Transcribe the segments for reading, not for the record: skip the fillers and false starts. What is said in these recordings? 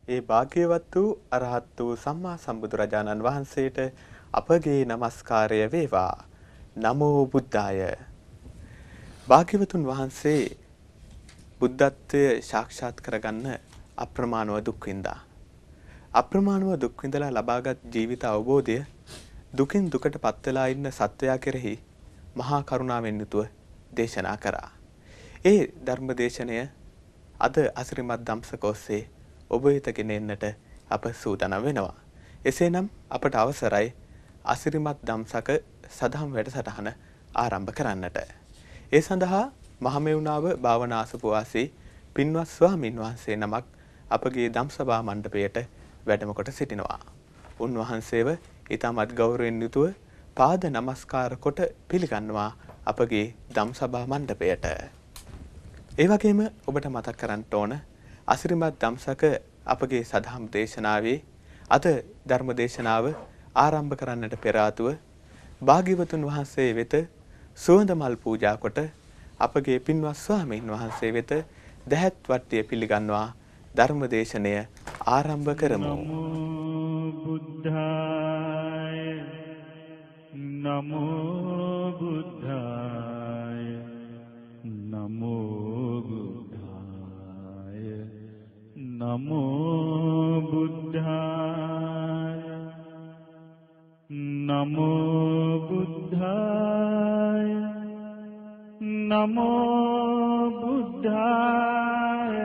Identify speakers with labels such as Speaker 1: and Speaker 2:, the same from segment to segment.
Speaker 1: ඒ භාග්‍යවත් වූ අරහත් වූ සම්මා සම්බුදුරජාණන් වහන්සේට අපගේ নমස්කාරය වේවා. නමෝ බුද්ධාය. භාග්‍යවතුන් වහන්සේ බුද්ධත්වයේ සාක්ෂාත් කරගන්න අප්‍රමාණව දුක් විඳා. අප්‍රමාණව දුක් විඳලා ලබාගත් ජීවිත අවබෝධය දුකින් දුකට පත් වෙලා ඉන්න සත්වයා කෙරෙහි මහා කරුණාවෙන් යුතුව දේශනා කරා. ඒ ධර්ම දේශනය අද අසිරිමත් දම්සක ඔස්සේ ඔබ වෙත ගෙන එන්නට අප සූදානම් වෙනවා. එසේනම් අපට අවසරයි අසිරිමත් දම්සක සදහම් වැඩසටහන ආරම්භ කරන්නට. ඒ සඳහා මහමෙවුනාව භාවනාසපුවාසී පින්වත් ස්වාමින් වහන්සේ නමක් අපගේ ධම්සභා මණ්ඩපයට වැඩම කොට සිටිනවා. උන්වහන්සේව ඊටමත් ගෞරවයෙන් යුතුව පාද නමස්කාර කොට පිළිගන්නවා අපගේ ධම්සභා මණ්ඩපයට. ඒ වගේම ඔබට මතක් කරන්න ඕන අසිරිමත් දම්සක අපගේ සදහම් දේශනාවේ අද ධර්ම දේශනාව ආරම්භ කරන්නට පෙර ආතුව භාග්‍යවතුන් වහන්සේ වෙත සුවඳ මල් පූජා කොට අපගේ පින්වත් ස්වාමීන් වහන්සේ වෙත දහත් වට්ටිය පිළිගන්වා ධර්ම දේශනය ආරම්භ කරමු.
Speaker 2: නමෝ බුද්ධාය නමෝ බුද්ධාය නමෝ බුද්ධාය නමෝ බුද්ධාය නමෝ බුද්ධාය නමෝ බුද්ධාය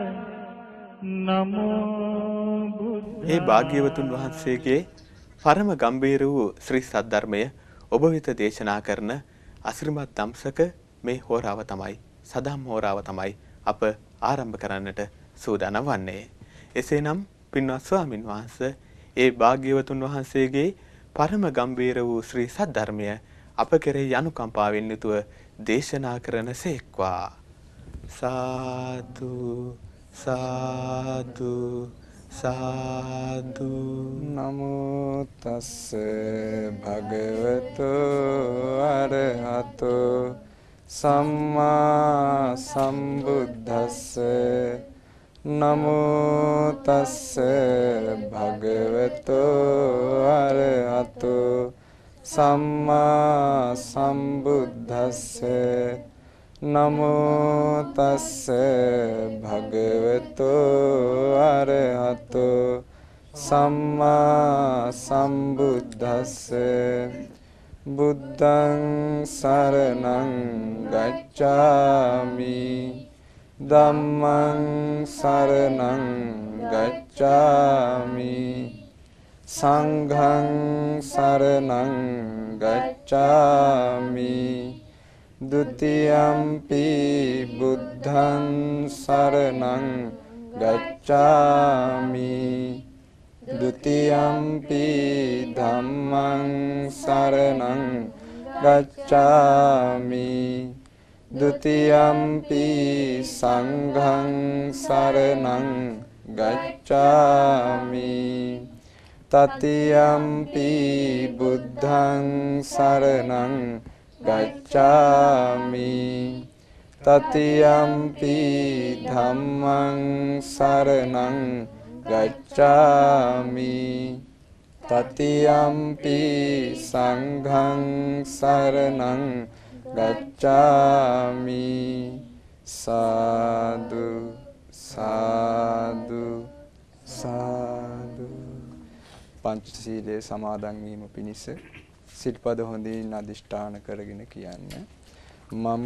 Speaker 2: නමෝ බුද්ධාය.
Speaker 1: ඒ භාග්‍යවතුන් වහන්සේගේ පරම ගම්භීර වූ ශ්‍රී සද්ධර්මය ඔබ වෙත දේශනා කරන අසිරිමත් දම්සක මේ හෝරාව තමයි සදම් හෝරාව තමයි අප ආරම්භ කරන්නට සූදානම් වන්නේ. එසේනම් පින්වත් ස්වාමින් වහන්සේ ඒ භාග්‍යවතුන් වහන්සේගේ පරම ගම්භීර වූ ශ්‍රී සද්ධර්මය අප කෙරෙහි අනුකම්පාවෙන් යුතුව දේශනා කරන සේක්වා. සාදු සාදු සාදු.
Speaker 3: නමෝ තස්ස භගවතු අරහතෝ සම්මා සම්බුද්දස්ස නමෝ තස්ස භගවතු අරහතෝ සම්මා සම්බුද්දස්ස නමෝ තස්ස භගවතු අරහතෝ සම්මා සම්බුද්දස්ස බුද්ධං සරණං ගච්ඡාමි ධම්මං සරණං ගච්ඡාමි සංඝං සරණං ගච්ඡාමි ဒုတိယံ පි බුද්ධං සරණං ගච්ඡාමි ဒုတိယံ පි ධම්මං සරණං ගච්ඡාමි ဒုတိယံ පි සංඝං සරණං ගච්ඡාමි තතියම්පි බුද්ධං සරණං ගච්ඡාමි තතියම්පි ධම්මං සරණං ගච්ඡාමි තතියම්පි සංඝං සරණං ගච්ඡාමි සාදු සාදු සාදු. පංචශීලයේ සමාදන් වීම පිණිස සිල්පද හොඳින් අදිෂ්ඨාන කරගෙන කියන්න. මම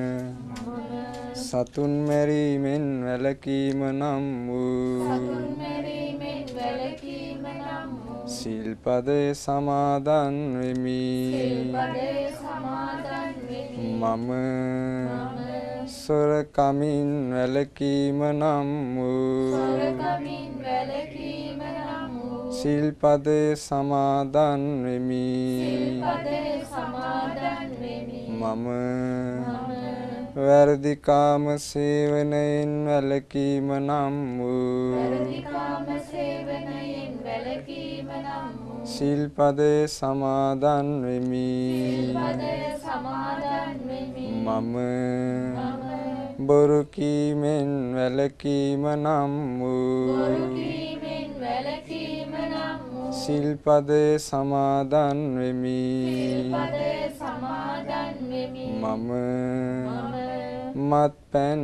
Speaker 3: සතුන් මැරීමෙන් වැළකීම නම් වූ සිල්පදේ සමාදන් වෙමි. මම සොරකමින් වැළකීම නම් වූ සිල්පදේ සමාදන් වෙමි. මම වැරදි කාම සේවනයෙන් වැළකීම නම් වූ සිල්පදේ සමාදන් වෙමි. මම බොරු කීමෙන් වැළකීම නම් වූ
Speaker 4: වැළකීම නම් වූ
Speaker 3: සිල්පදේ සමාදන් වෙමි.
Speaker 4: සිල්පදේ සමාදන් වෙමි.
Speaker 3: මම මත්පැන්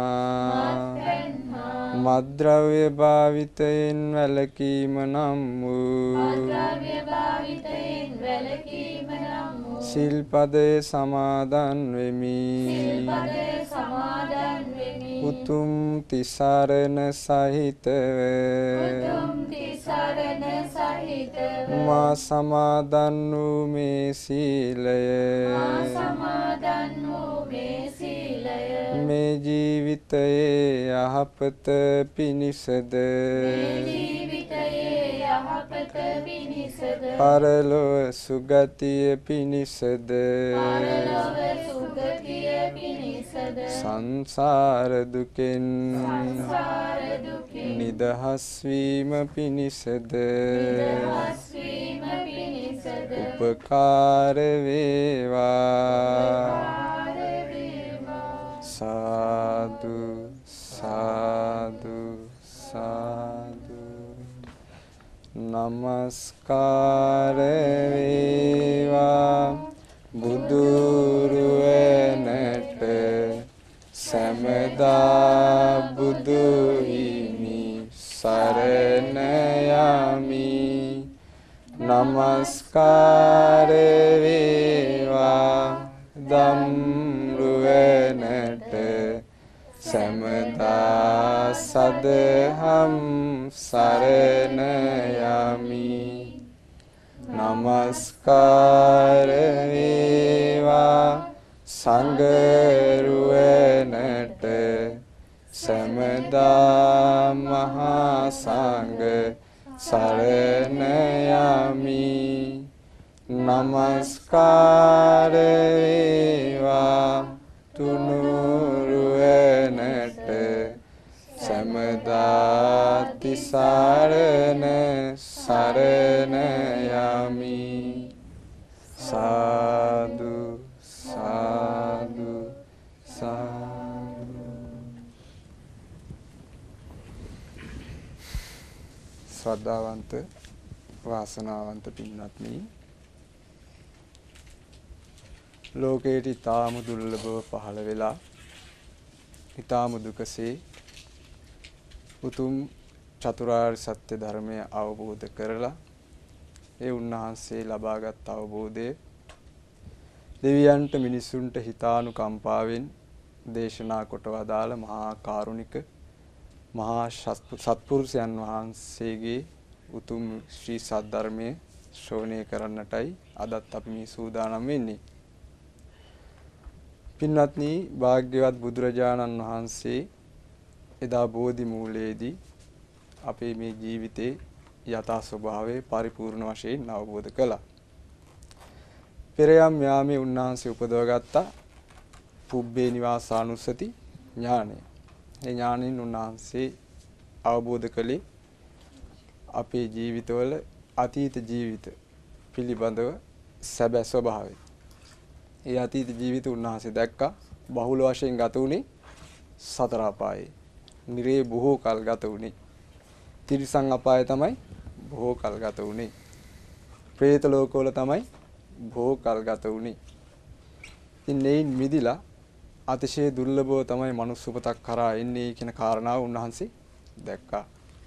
Speaker 3: මද්ද්‍රව්‍ය භාවිතයෙන් වැළකීම නම් වූ
Speaker 4: මද්ද්‍රව්‍ය භාවිතයෙන් වැළකීම නම් වූ
Speaker 3: සිල්පදේ සමාදන් වෙමි.
Speaker 4: සිල්පදේ සමාදන් වෙමි.
Speaker 3: උතුම් තිසරණ සහිතව
Speaker 4: උතුම් තිසරණ සහිතව
Speaker 3: මා සමාදන් වූ මේ සීලය
Speaker 4: මා සමාදන් වූ මේ සීලය
Speaker 3: මේ ජීවිතයේ යහපත පිණිසද
Speaker 4: මේ ජීවිතයේ යහපත පිණිසද
Speaker 3: පරලොව සුගතිය පිණිසද
Speaker 4: පරලොව සුගතිය පිණිසද
Speaker 3: සංසාර දුකෙන්
Speaker 4: සංසාර දුකින්
Speaker 3: නිදහස් වීම පිණිසද
Speaker 4: නිදහස් වීම පිණිසද
Speaker 3: උපකාර වේවා.
Speaker 4: උපකාර වේවා.
Speaker 3: සාදු සාදු සාදු නමස්කාර වේවා බුදුරුවනට සැමදා බුදු හිමි සරණ යමි. නමස්කාර වේවා ධම්රුවනට සැමදා සදහම් සරණ යමි. නමස්කාර වේවා සංඝරුවනට සැමදා මහා සංඝ සරණ යමි. නමස්කාර වේවා තුනුරුවනට සැමදා තිසරණ සරණ යමි. සාදු සාදු සාදු. ශ්‍රද්ධාවන්ත වාසනාවන්ත පින්වත්නි, ලෝකයට ඊටාම දුර්ලභව පහළ වෙලා ඊටාම දුකසේ උතුම් චතුරාර්ය සත්‍ය ධර්මය අවබෝධ කරලා ඒ උන්වහන්සේ ලබාගත් අවබෝධය දෙවියන්ට මිනිසුන්ට හිතානුකම්පාවෙන් දේශනා කොට වදාළ මහා කාරුණික මහා සත්පුරුෂයන් වහන්සේගේ උතුම් ශ්‍රී සද්ධර්මයේ ශ්‍රවණය කරන්නටයි අදත් අපි මේ සූදානම් වෙන්නේ. පින්වත්නි, භාග්‍යවත් බුදුරජාණන් වහන්සේ එදා බෝධි මූලයේදී අපේ මේ ජීවිතේ යථා ස්වභාවය පරිපූර්ණ වශයෙන් අවබෝධ කළා. පෙරයම් යාමේ උන්වහන්සේ උපදවගත්ත පුබ්බේ නිවාසානුස්සති ඥානය. ඒ ඥානින් උන්වහන්සේ අවබෝධ කළේ අපේ ජීවිතවල අතීත ජීවිත පිළිබඳව සැබෑ ස්වභාවය. ඒ අතීත ජීවිත උන්වහන්සේ දැක්කා බහුල වශයෙන් ගත වුණේ සතර අපායේ. නිරේ බොහෝ කල් ගත වුණේ. තිරිසන් අපායේ තමයි බොහෝ කල් ගත වුණේ. പ്രേත ලෝකවල තමයි බොහෝ කල් ගත වුණේ. ඉතින් මේ මිදිලා අතිශය දුර්ලභව තමයි මනුස්ස උපතක් කරා එන්නේ කියන කාරණාව උන්වහන්සේ දැක්කා.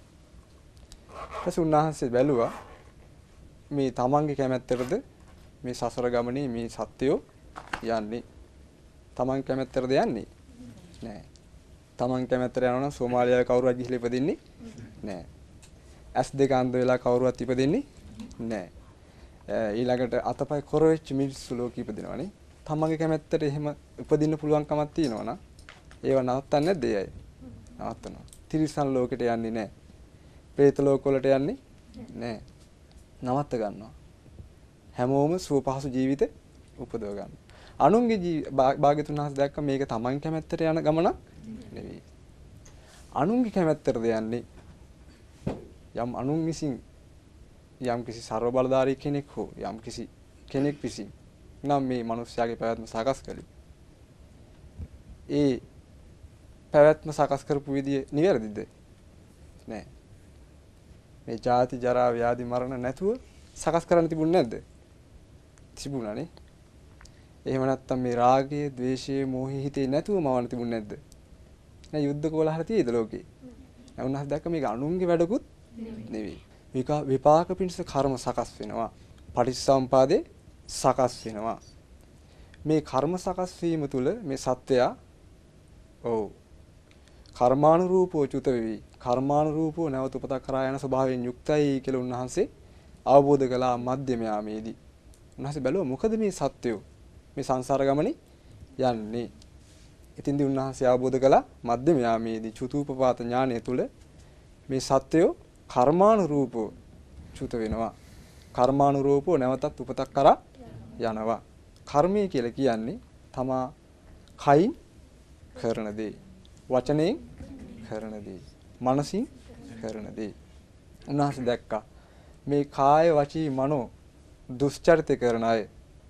Speaker 3: ඊට උන්වහන්සේ බැලුවා මේ තමන්ගේ කැමැත්තටද මේ සසර ගමනේ මේ සත්‍යය යන්නේ. තමන් කැමැත්තටද යන්නේ නෑ. තමන් කැමැත්තට යනවා නම් සෝමාලියාවේ කවුරුවත් ගිහිල්ලා ඉපදින්නේ නෑ. S2 අන්ධ වෙලා කවුරුවත් ඉපදින්නේ නෑ. ඊළඟට අතපය කොර වෙච්ච මිනිස්සු ලෝකෙ ඉපදිනවනේ. තමන්ගේ කැමැත්තට එහෙම උපදින්න පුළුවන් කමක් තියෙනවා නම් ඒව නවත්තන්නේ නැද්ද ඒ අය? නවත්තනවා. තිරිසන් ලෝකෙට යන්නේ නැහැ. പ്രേත ලෝකවලට යන්නේ නැහැ. නවත්ත ගන්නවා. හැමෝම සුවපහසු ජීවිත උපදව ගන්නවා. අනුන්ගේ භාග්‍යතුන් වහන්සේ දැක්ක මේක තමන් කැමැත්තට යන ගමනක් නෙවෙයි. අනුන්ගේ කැමැත්තටද යන්නේ. යම් අනුන් විසින් යම් කිසි ਸਰව බලධාරී කෙනෙක් හෝ යම් කිසි කෙනෙක් විසින් නම් මේ මිනිස්යාගේ පැවැත්ම සකස් කළේ. ඒ පැවැත්ම සකස් කරපු විදිය නිවැරදිද? නෑ. මේ ජාති ජරා ව්‍යාධි මරණ නැතුව සකස් කරන්න තිබුණේ නැද්ද? තිබුණානේ. එහෙම නැත්නම් මේ රාගය, ద్వේෂය, මෝහය හිතේ නැතුව මවන්න තිබුණේ නැද්ද? නෑ යුද්ධ කොලහල තියෙද ලෝකේ? නෑ උන්වහන්සේ දැක්ක මේක අනුන්ගේ වැඩකුත් නෙවෙයි. විපාක පිණිස කර්ම සකස් වෙනවා. පටිච්චසමුපාදේ සකස් වෙනවා. මේ කර්ම සකස් වීම තුළ මේ සත්වයා කර්මානුරූපව චුත වෙවි. කර්මානුරූපව නැවත උපත කරා යන ස්වභාවයෙන් යුක්තයි කියලා උන්වහන්සේ අවබෝධ කළා මධ්‍යම යාමේදී. උන්වහන්සේ බැලුවා මොකද මේ සත්වයෝ මේ සංසාර ගමනේ යන්නේ. ඉතින්දී උන්වහන්සේ අවබෝධ කළා මධ්‍යම යාමේදී චුතූපපාත ඥානය තුළ මේ සත්වයෝ කර්මානුරූපව චුත වෙනවා. කර්මානුරූපව නැවතත් උපතක් කරා යනවා. කර්මය කියලා කියන්නේ තමා කයින් කරන දේ, වචනයෙන් කරන දේ, මනසින් කරන දේ. උන්වහන්සේ දැක්කා මේ කාය වචී මනෝ දුස්චරිත කරන අය,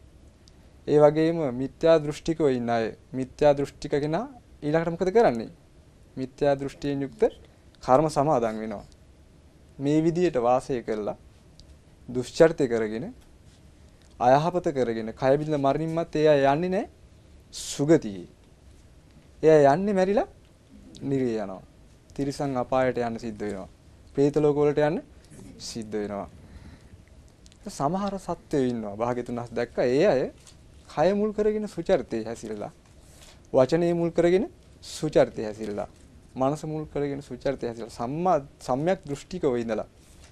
Speaker 3: ඒ වගේම මිත්‍යා දෘෂ්ටිකව ඉන්න අය, මිත්‍යා දෘෂ්ටික කෙනා ඊළඟට මොකද කරන්නේ? මිත්‍යා දෘෂ්ටියෙන් යුක්ත කර්ම සමාදන් වෙනවා. මේ විදියට වාසය කළා දුස්චරිත කරගෙන අයහපත කරගෙන කය බිඳලා මරණින්මත් ඒ අය යන්නේ නැහැ සුගතියේ. ඒ අය යන්නේ මැරිලා නිරේ යනවා. තිරිසන් අපායට යන්න සිද්ධ වෙනවා. പ്രേත ලෝක වලට යන්න සිද්ධ වෙනවා. සමහර සත්වයෝ ඉන්නවා. භාග්‍යතුන් වහන්සේ දැක්කා ඒ අය කය මුල් කරගෙන සුචරිතේ හැසිරලා, වචනේ මුල් කරගෙන සුචරිතේ හැසිරලා, මනස මුල් කරගෙන සුචරිතේ හැසිරලා සම්‍යක් දෘෂ්ටිකව ඉඳලා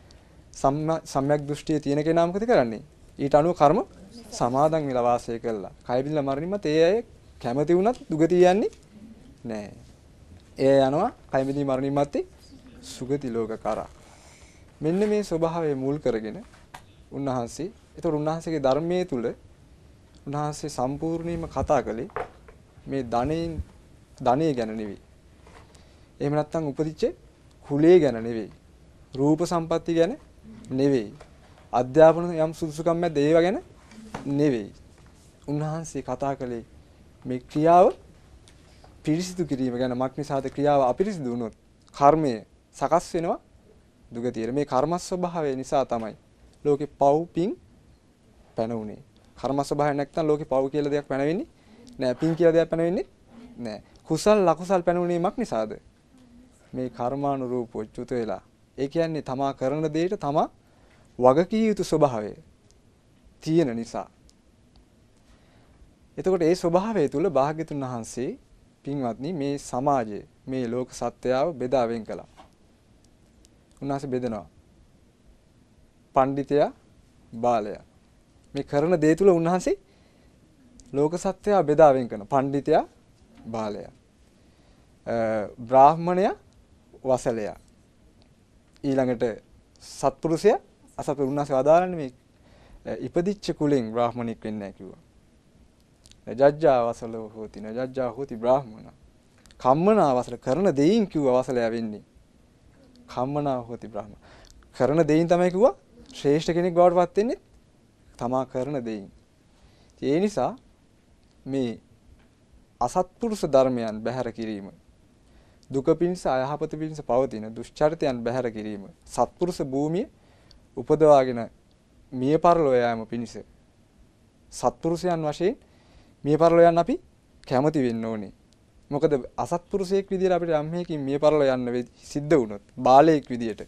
Speaker 3: සම්‍යක් දෘෂ්ටියේ තියෙන කෙනා මොකද කරන්නේ? ඊට අනුව කර්ම සමාදන් වෙලා වාසය කළා. කය බිඳලා මරණින්මත් ඒ අය කැමති වුණත් දුගතිය යන්නේ නැහැ. ඒ යනවා කය බිඳී මරණින්මත් සුගති ලෝක කරා. මෙන්න මේ ස්වභාවය මුල් කරගෙන උන්වහන්සේ, ඒතර උන්වහන්සේගේ ධර්මයේ තුල උන්වහන්සේ සම්පූර්ණයෙන්ම කතා කළේ මේ ධනෙ ගැන නෙවෙයි. එහෙම නැත්නම් උපදිච්ච කුලයේ ගැන නෙවෙයි. රූප සම්පatti ගැන නෙවෙයි. අධ්‍යාපන යම් සුදුසුකම් නැද්ද ඒව ගැන නෙවෙයි. උන්වහන්සේ කතා කළේ මේ ක්‍රියාව පිරිසිදු කිරීම ගැන. මක්නිසාද ක්‍රියාව අපිරිසිදු වුණොත් කර්මය සකස් වෙනවා දුගතියට. මේ කර්ම ස්වභාවය නිසා තමයි ලෝකේ පව් පිං පැනුනේ. කර්ම ස්වභාවය නැත්නම් ලෝකේ පව් කියලා දෙයක් පැනවෙන්නේ නෑ. පිං කියලා දෙයක් පැනවෙන්නේ නෑ. කුසල් ලකුසල් පැනුනේ මක්නිසාද? මේ කර්මානුරූපව චුත වෙලා. ඒ කියන්නේ තමා කරන දෙයට තමා වගකිය යුතු ස්වභාවය තියෙන නිසා. එතකොට ඒ ස්වභාවය තුල භාග්‍යතුන් වහන්සේ පින්වත්නි මේ සමාජය, මේ ලෝක සත්‍යයව බෙදා වෙන් කළා. උන්වහන්සේ බෙදනවා. පඬිතයා, බාලයා. මේ කරන දේ තුල උන්වහන්සේ ලෝක සත්‍යය බෙදා වෙන් කරනවා. පඬිතයා, බාලයා. බ්‍රාහ්මණයා, වසලයා. ඊළඟට සත්පුරුෂයා, අසත්පුරුෂ. උන්වහන්සේ වදාළන්නේ මේ ඉපදිච්ච කුලෙන් බ්‍රාහ්මණෙක් වෙන්නේ නැහැ කිව්වා. ජජ්ජා වසලෝ හෝති නජ්ජා හෝති බ්‍රාහ්මණ. කම්මනා වසල කරන දෙයින් කිව්වා වසලයා වෙන්නේ. කම්මනා හෝති බ්‍රාහ්මණ. කරන දෙයින් තමයි කිව්වා ශ්‍රේෂ්ඨ කෙනෙක් බවට පත් වෙන්නේ තමා කරන දෙයින්. ඒ නිසා මේ අසත්පුරුෂ ධර්මයන් බැහැර කිරීම, දුක පිණිස අයහපත පිණිස පවතින දුෂ්චරිතයන් බැහැර කිරීම, සත්පුරුෂ භූමිය උපදවාගෙන මිය පරලෝ යාම පිණිස සත්පුරුෂයන් වශයෙන් මිය පරලෝ යන්න අපි කැමති වෙන්න ඕනේ. මොකද අසත්පුරුෂයෙක් විදියට අපිට යම් හේකින් මිය පරලෝ යන්න සිද්ධ වුණොත්, බාලයෙක් විදියට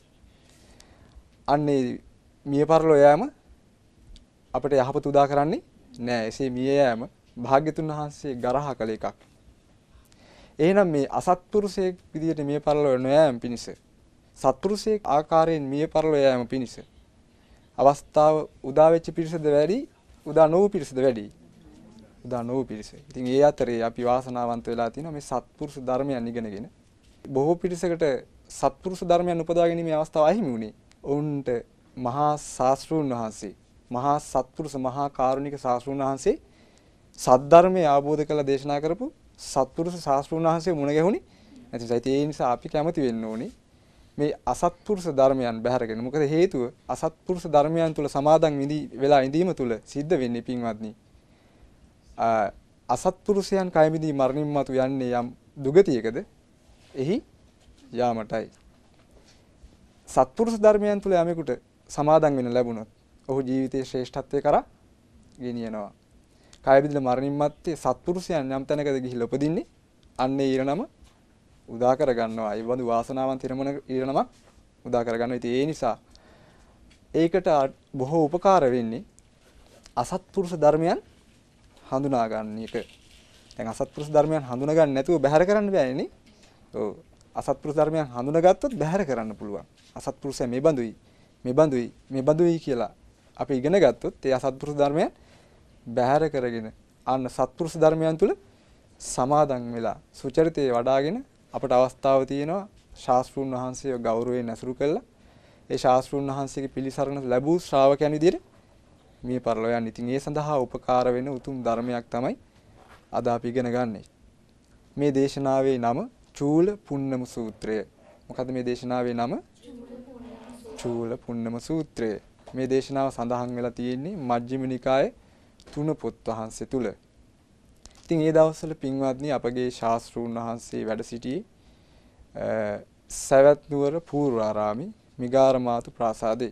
Speaker 3: අන්නේ මිය පරලෝ යාම අපිට යහපත උදා කරන්නේ නෑ. එසේ මිය යාම භාග්‍යතුන් වහන්සේ ගරහා කළ එකක්. එහෙනම් මේ අසත්පුරුෂයෙක් විදියට මිය පරලෝ නොයෑම පිණිස, සත්පුරුෂයෙක් ආකාරයෙන් මිය පරලෝ යාම පිණිස අවස්ථාව උදා වෙච්ච පිරිසද වැඩි, උදා නොවු පිරිසද වැඩි? උදා නොවු පිරිස. ඉතින් ඒ අතරේ අපි වාසනාවන්ත වෙලා තිනවා මේ සත්පුරුෂ ධර්මයන් ඉගෙනගෙන. බොහෝ පිරිසකට සත්පුරුෂ ධර්මයන් උපදවා ගැනීමේ අවස්ථාව අහිමි වුණේ. ඔවුන්ට මහා ශාස්ත්‍රූන් වහන්සේ, මහා සත්පුරුෂ මහා කාරුණික ශාස්ත්‍රූන් වහන්සේ සද්ධර්මය අවබෝධ කරලා දේශනා කරපු සත්පුරුෂ ශාස්ත්‍රූන් වහන්සේ මුණ ගැහුණේ නැති නිසා. ඒ නිසා අපි කැමති වෙන්න ඕනේ මේ අසත්පුරුෂ ධර්මයන් බැහැරගෙන. මොකද හේතුව අසත්පුරුෂ ධර්මයන් තුල සමාදන් වෙලා ඉඳීම තුල සිද්ධ වෙන්නේ පින්වත්නි, අසත්පුරුෂයන් කය මිදී මරණින් මතු යන්නේ යම් දුගතියකද එහි යාමටයි. සත්පුරුෂ ධර්මයන් තුල යමෙකුට සමාදන් වෙන්න ලැබුණොත් ඔහු ජීවිතයේ ශ්‍රේෂ්ඨත්වයේ කරා ගෙනියනවා. කාය විදින මරණින් මත්තේ සත්පුරුෂයන් යම් තැනකද ගිහිල්ලා උපදින්නේ අන්නේ ඊරණම උදා කර ගන්නවා. ඒ වඳු වාසනාවන්ත ඊරණමක් උදා කර ගන්නවා. ඉතින් ඒ නිසා ඒකට බොහෝ උපකාර වෙන්නේ අසත්පුරුෂ ධර්මයන් හඳුනා ගන්න එක. දැන් අසත්පුරුෂ ධර්මයන් හඳුනා ගන්න නැතුව බැහැර කරන්න බෑනේ නේ. ඔව්. අසත්පුරුෂ ධර්මයන් හඳුනාගත්තොත් බැහැර කරන්න පුළුවන්. අසත්පුරුෂය මේ බඳුයි කියලා අපි ඉගෙන ගත්තොත් ඒ අසත්පුරුෂ ධර්මයන් බැහැර කරගෙන අන්න සත්පුරුෂ ධර්මයන් තුල සමාදන් වෙලා සුචරිතේ වඩාගෙන අපට අවස්ථාව තියෙනවා ශාස්ත්‍රූන් වහන්සේව ගෞරවයෙන් ඇසුරු කළා. ඒ ශාස්ත්‍රූන් වහන්සේගේ පිළිසරණ ලැබූ ශ්‍රාවකයන් විදිහට මේ පරිලෝයන්. ඉතින් ඒ සඳහා උපකාර වෙන උතුම් ධර්මයක් තමයි අද අපි ඉගෙන ගන්නෙ. මේ දේශනාවේ නම චූල පුන්නම සූත්‍රය. මොකද මේ දේශනාවේ නම? චූල පුන්නම සූත්‍රය. මේ දේශනාව සඳහන් වෙලා තියෙන්නේ මජ්ක්‍ධිම නිකායේ 3 පොත් වහන්සේ තුල. ඉතින් ඒ දවස්වල පින්වත්නි අපගේ ශාස්ත්‍රූන් වහන්සේ වැඩ සිටියේ සවැත් නුවර පූර්වාරාමේ මිගාරමාතු ප්‍රාසාදේ.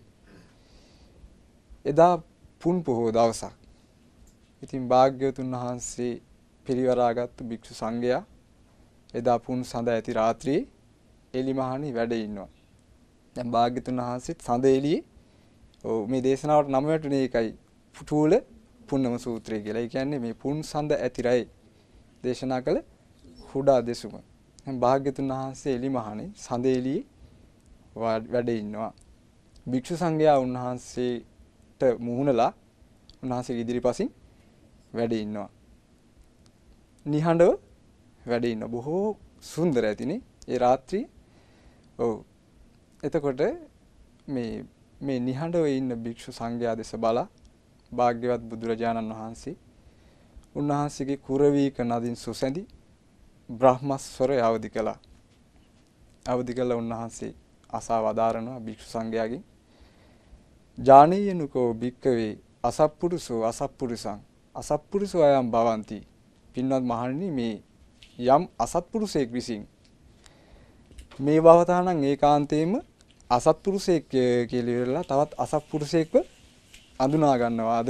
Speaker 3: එදා පුන් පොහෝ දවසක්. ඉතින් භාග්‍යවතුන් වහන්සේ පිරිවරාගත්තු භික්ෂු සංඝයා එදා පුන් සඳ ඇති රාත්‍රියේ එලිමහනේ වැඩ ඉන්නවා. දැන් භාග්‍යවතුන් වහන්සේත් සඳ එළියේ මේ දේශනාවට නම වැටුනේ ඒකයි චූල පුන්නම සූත්‍රය කියලා. ඒ කියන්නේ මේ පුන් සඳ ඇති රැයි දේශනා කළ හුඩා දෙසුම. දැන් භාග්‍යවතුන් වහන්සේ එලිමහනේ සඳ එළියේ වැඩ ඉන්නවා. භික්ෂු සංඝයා උන්වහන්සේට මුහුණලා උන්වහන්සේගේ ඉදිරිපසින් වැඩ ඉන්නවා. නිහඬව වැඩ ඉන්න බොහෝ සුන්දර ඇතිනේ ඒ රාත්‍රියේ. ඔව්. එතකොට මේ නිහඬව ඉන්න භික්ෂු සංඝයා දෙස බලා භාග්‍යවත් බුදුරජාණන් වහන්සේ උන්වහන්සේගේ කුරවීක නදින් සුසැඳි බ්‍රහ්මස්වරය අවදි කළා. අවදි කළ උන්වහන්සේ අසා වදාරනවා භික්ෂු සංඝයාගෙන් ජානීයනුකෝ භික්කවේ අසප්පුරුසෝ අසප්පුරුසං අසප්පුරුසෝ අයම් භවಂತಿ. පින්වත් මහණෙනි මේ යම් අසත්පුරුෂයෙක් විසින් මේ භවතහනම් ඒකාන්තයෙන්ම අසත්පුරුෂයෙක් කියලා ඉවරලා තවත් අසත්පුරුෂයෙක්ව අඳුනා ගන්නවාද?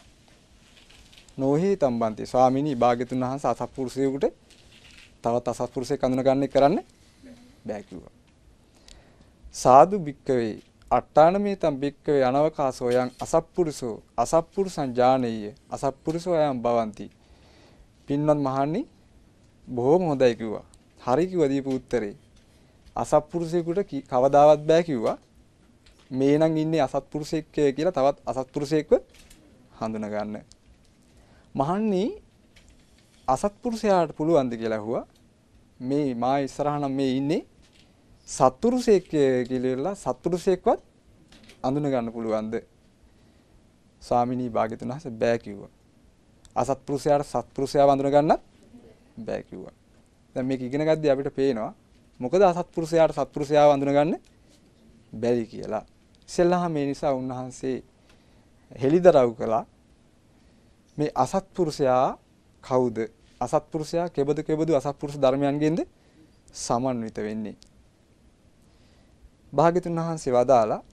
Speaker 3: නොහි තම්බන්ති. ස්වාමීනි භාග්‍යතුන් වහන්සේ අසත්පුරුෂයෙකුට තවත් අසත්පුරුෂයෙක් අඳුනා ගන්න කරන්න බෑ කිව්වා. සාදු භික්කවේ අට්ඨානමේ තම් භික්කවේ අනවකාසෝ යං අසත්පුරුෂෝ අසත්පුරුෂං ඥානෙය්‍ය අසත්පුරුෂෝ යං භවಂತಿ. පින්වත් මහණනි බොහොම හොඳයි කිව්වා. හරි කිව්වා දීපු උත්තරේ. අසත්පුරුෂයෙකුට කවදාවත් බෑ කිව්වා. මේ නම් ඉන්නේ අසත්පුරුෂයෙක් කියලා තවත් අසත්පුරුෂයෙක්ව හඳුනා ගන්න. මහණනි අසත්පුරුෂයාට පුළුවන්ද කියලා ඇහුවා. මේ මා ඉස්සරහා නම් මේ ඉන්නේ සත්පුරුෂයෙක් කියලා සත්පුරුෂයෙක්වත් අඳුනා ගන්න පුළුවන්ද? ස්වාමිනී භාග්‍යතුන් වහන්සේ බෑ කිව්වා. අසත්පුරුෂයාට සත්පුරුෂයාව අඳුනා ගන්නත් බෑ කිව්වා. දැන් මේක ඉගෙන ගද්දී අපිට පේනවා මොකද අසත්පුරුෂයාට සත්පුරුෂයාව අඳුනා ගන්න බැරි කියලා. ඉස්සෙල්ලාම මේ නිසා උන්වහන්සේ හෙලිදරව් කළා මේ අසත්පුරුෂයා කවුද? අසත්පුරුෂයා කෙබඳු අසත්පුරුෂ ධර්මයන්ගෙන්ද සමන්විත වෙන්නේ? භාග්‍යතුන් වහන්සේ වදාලා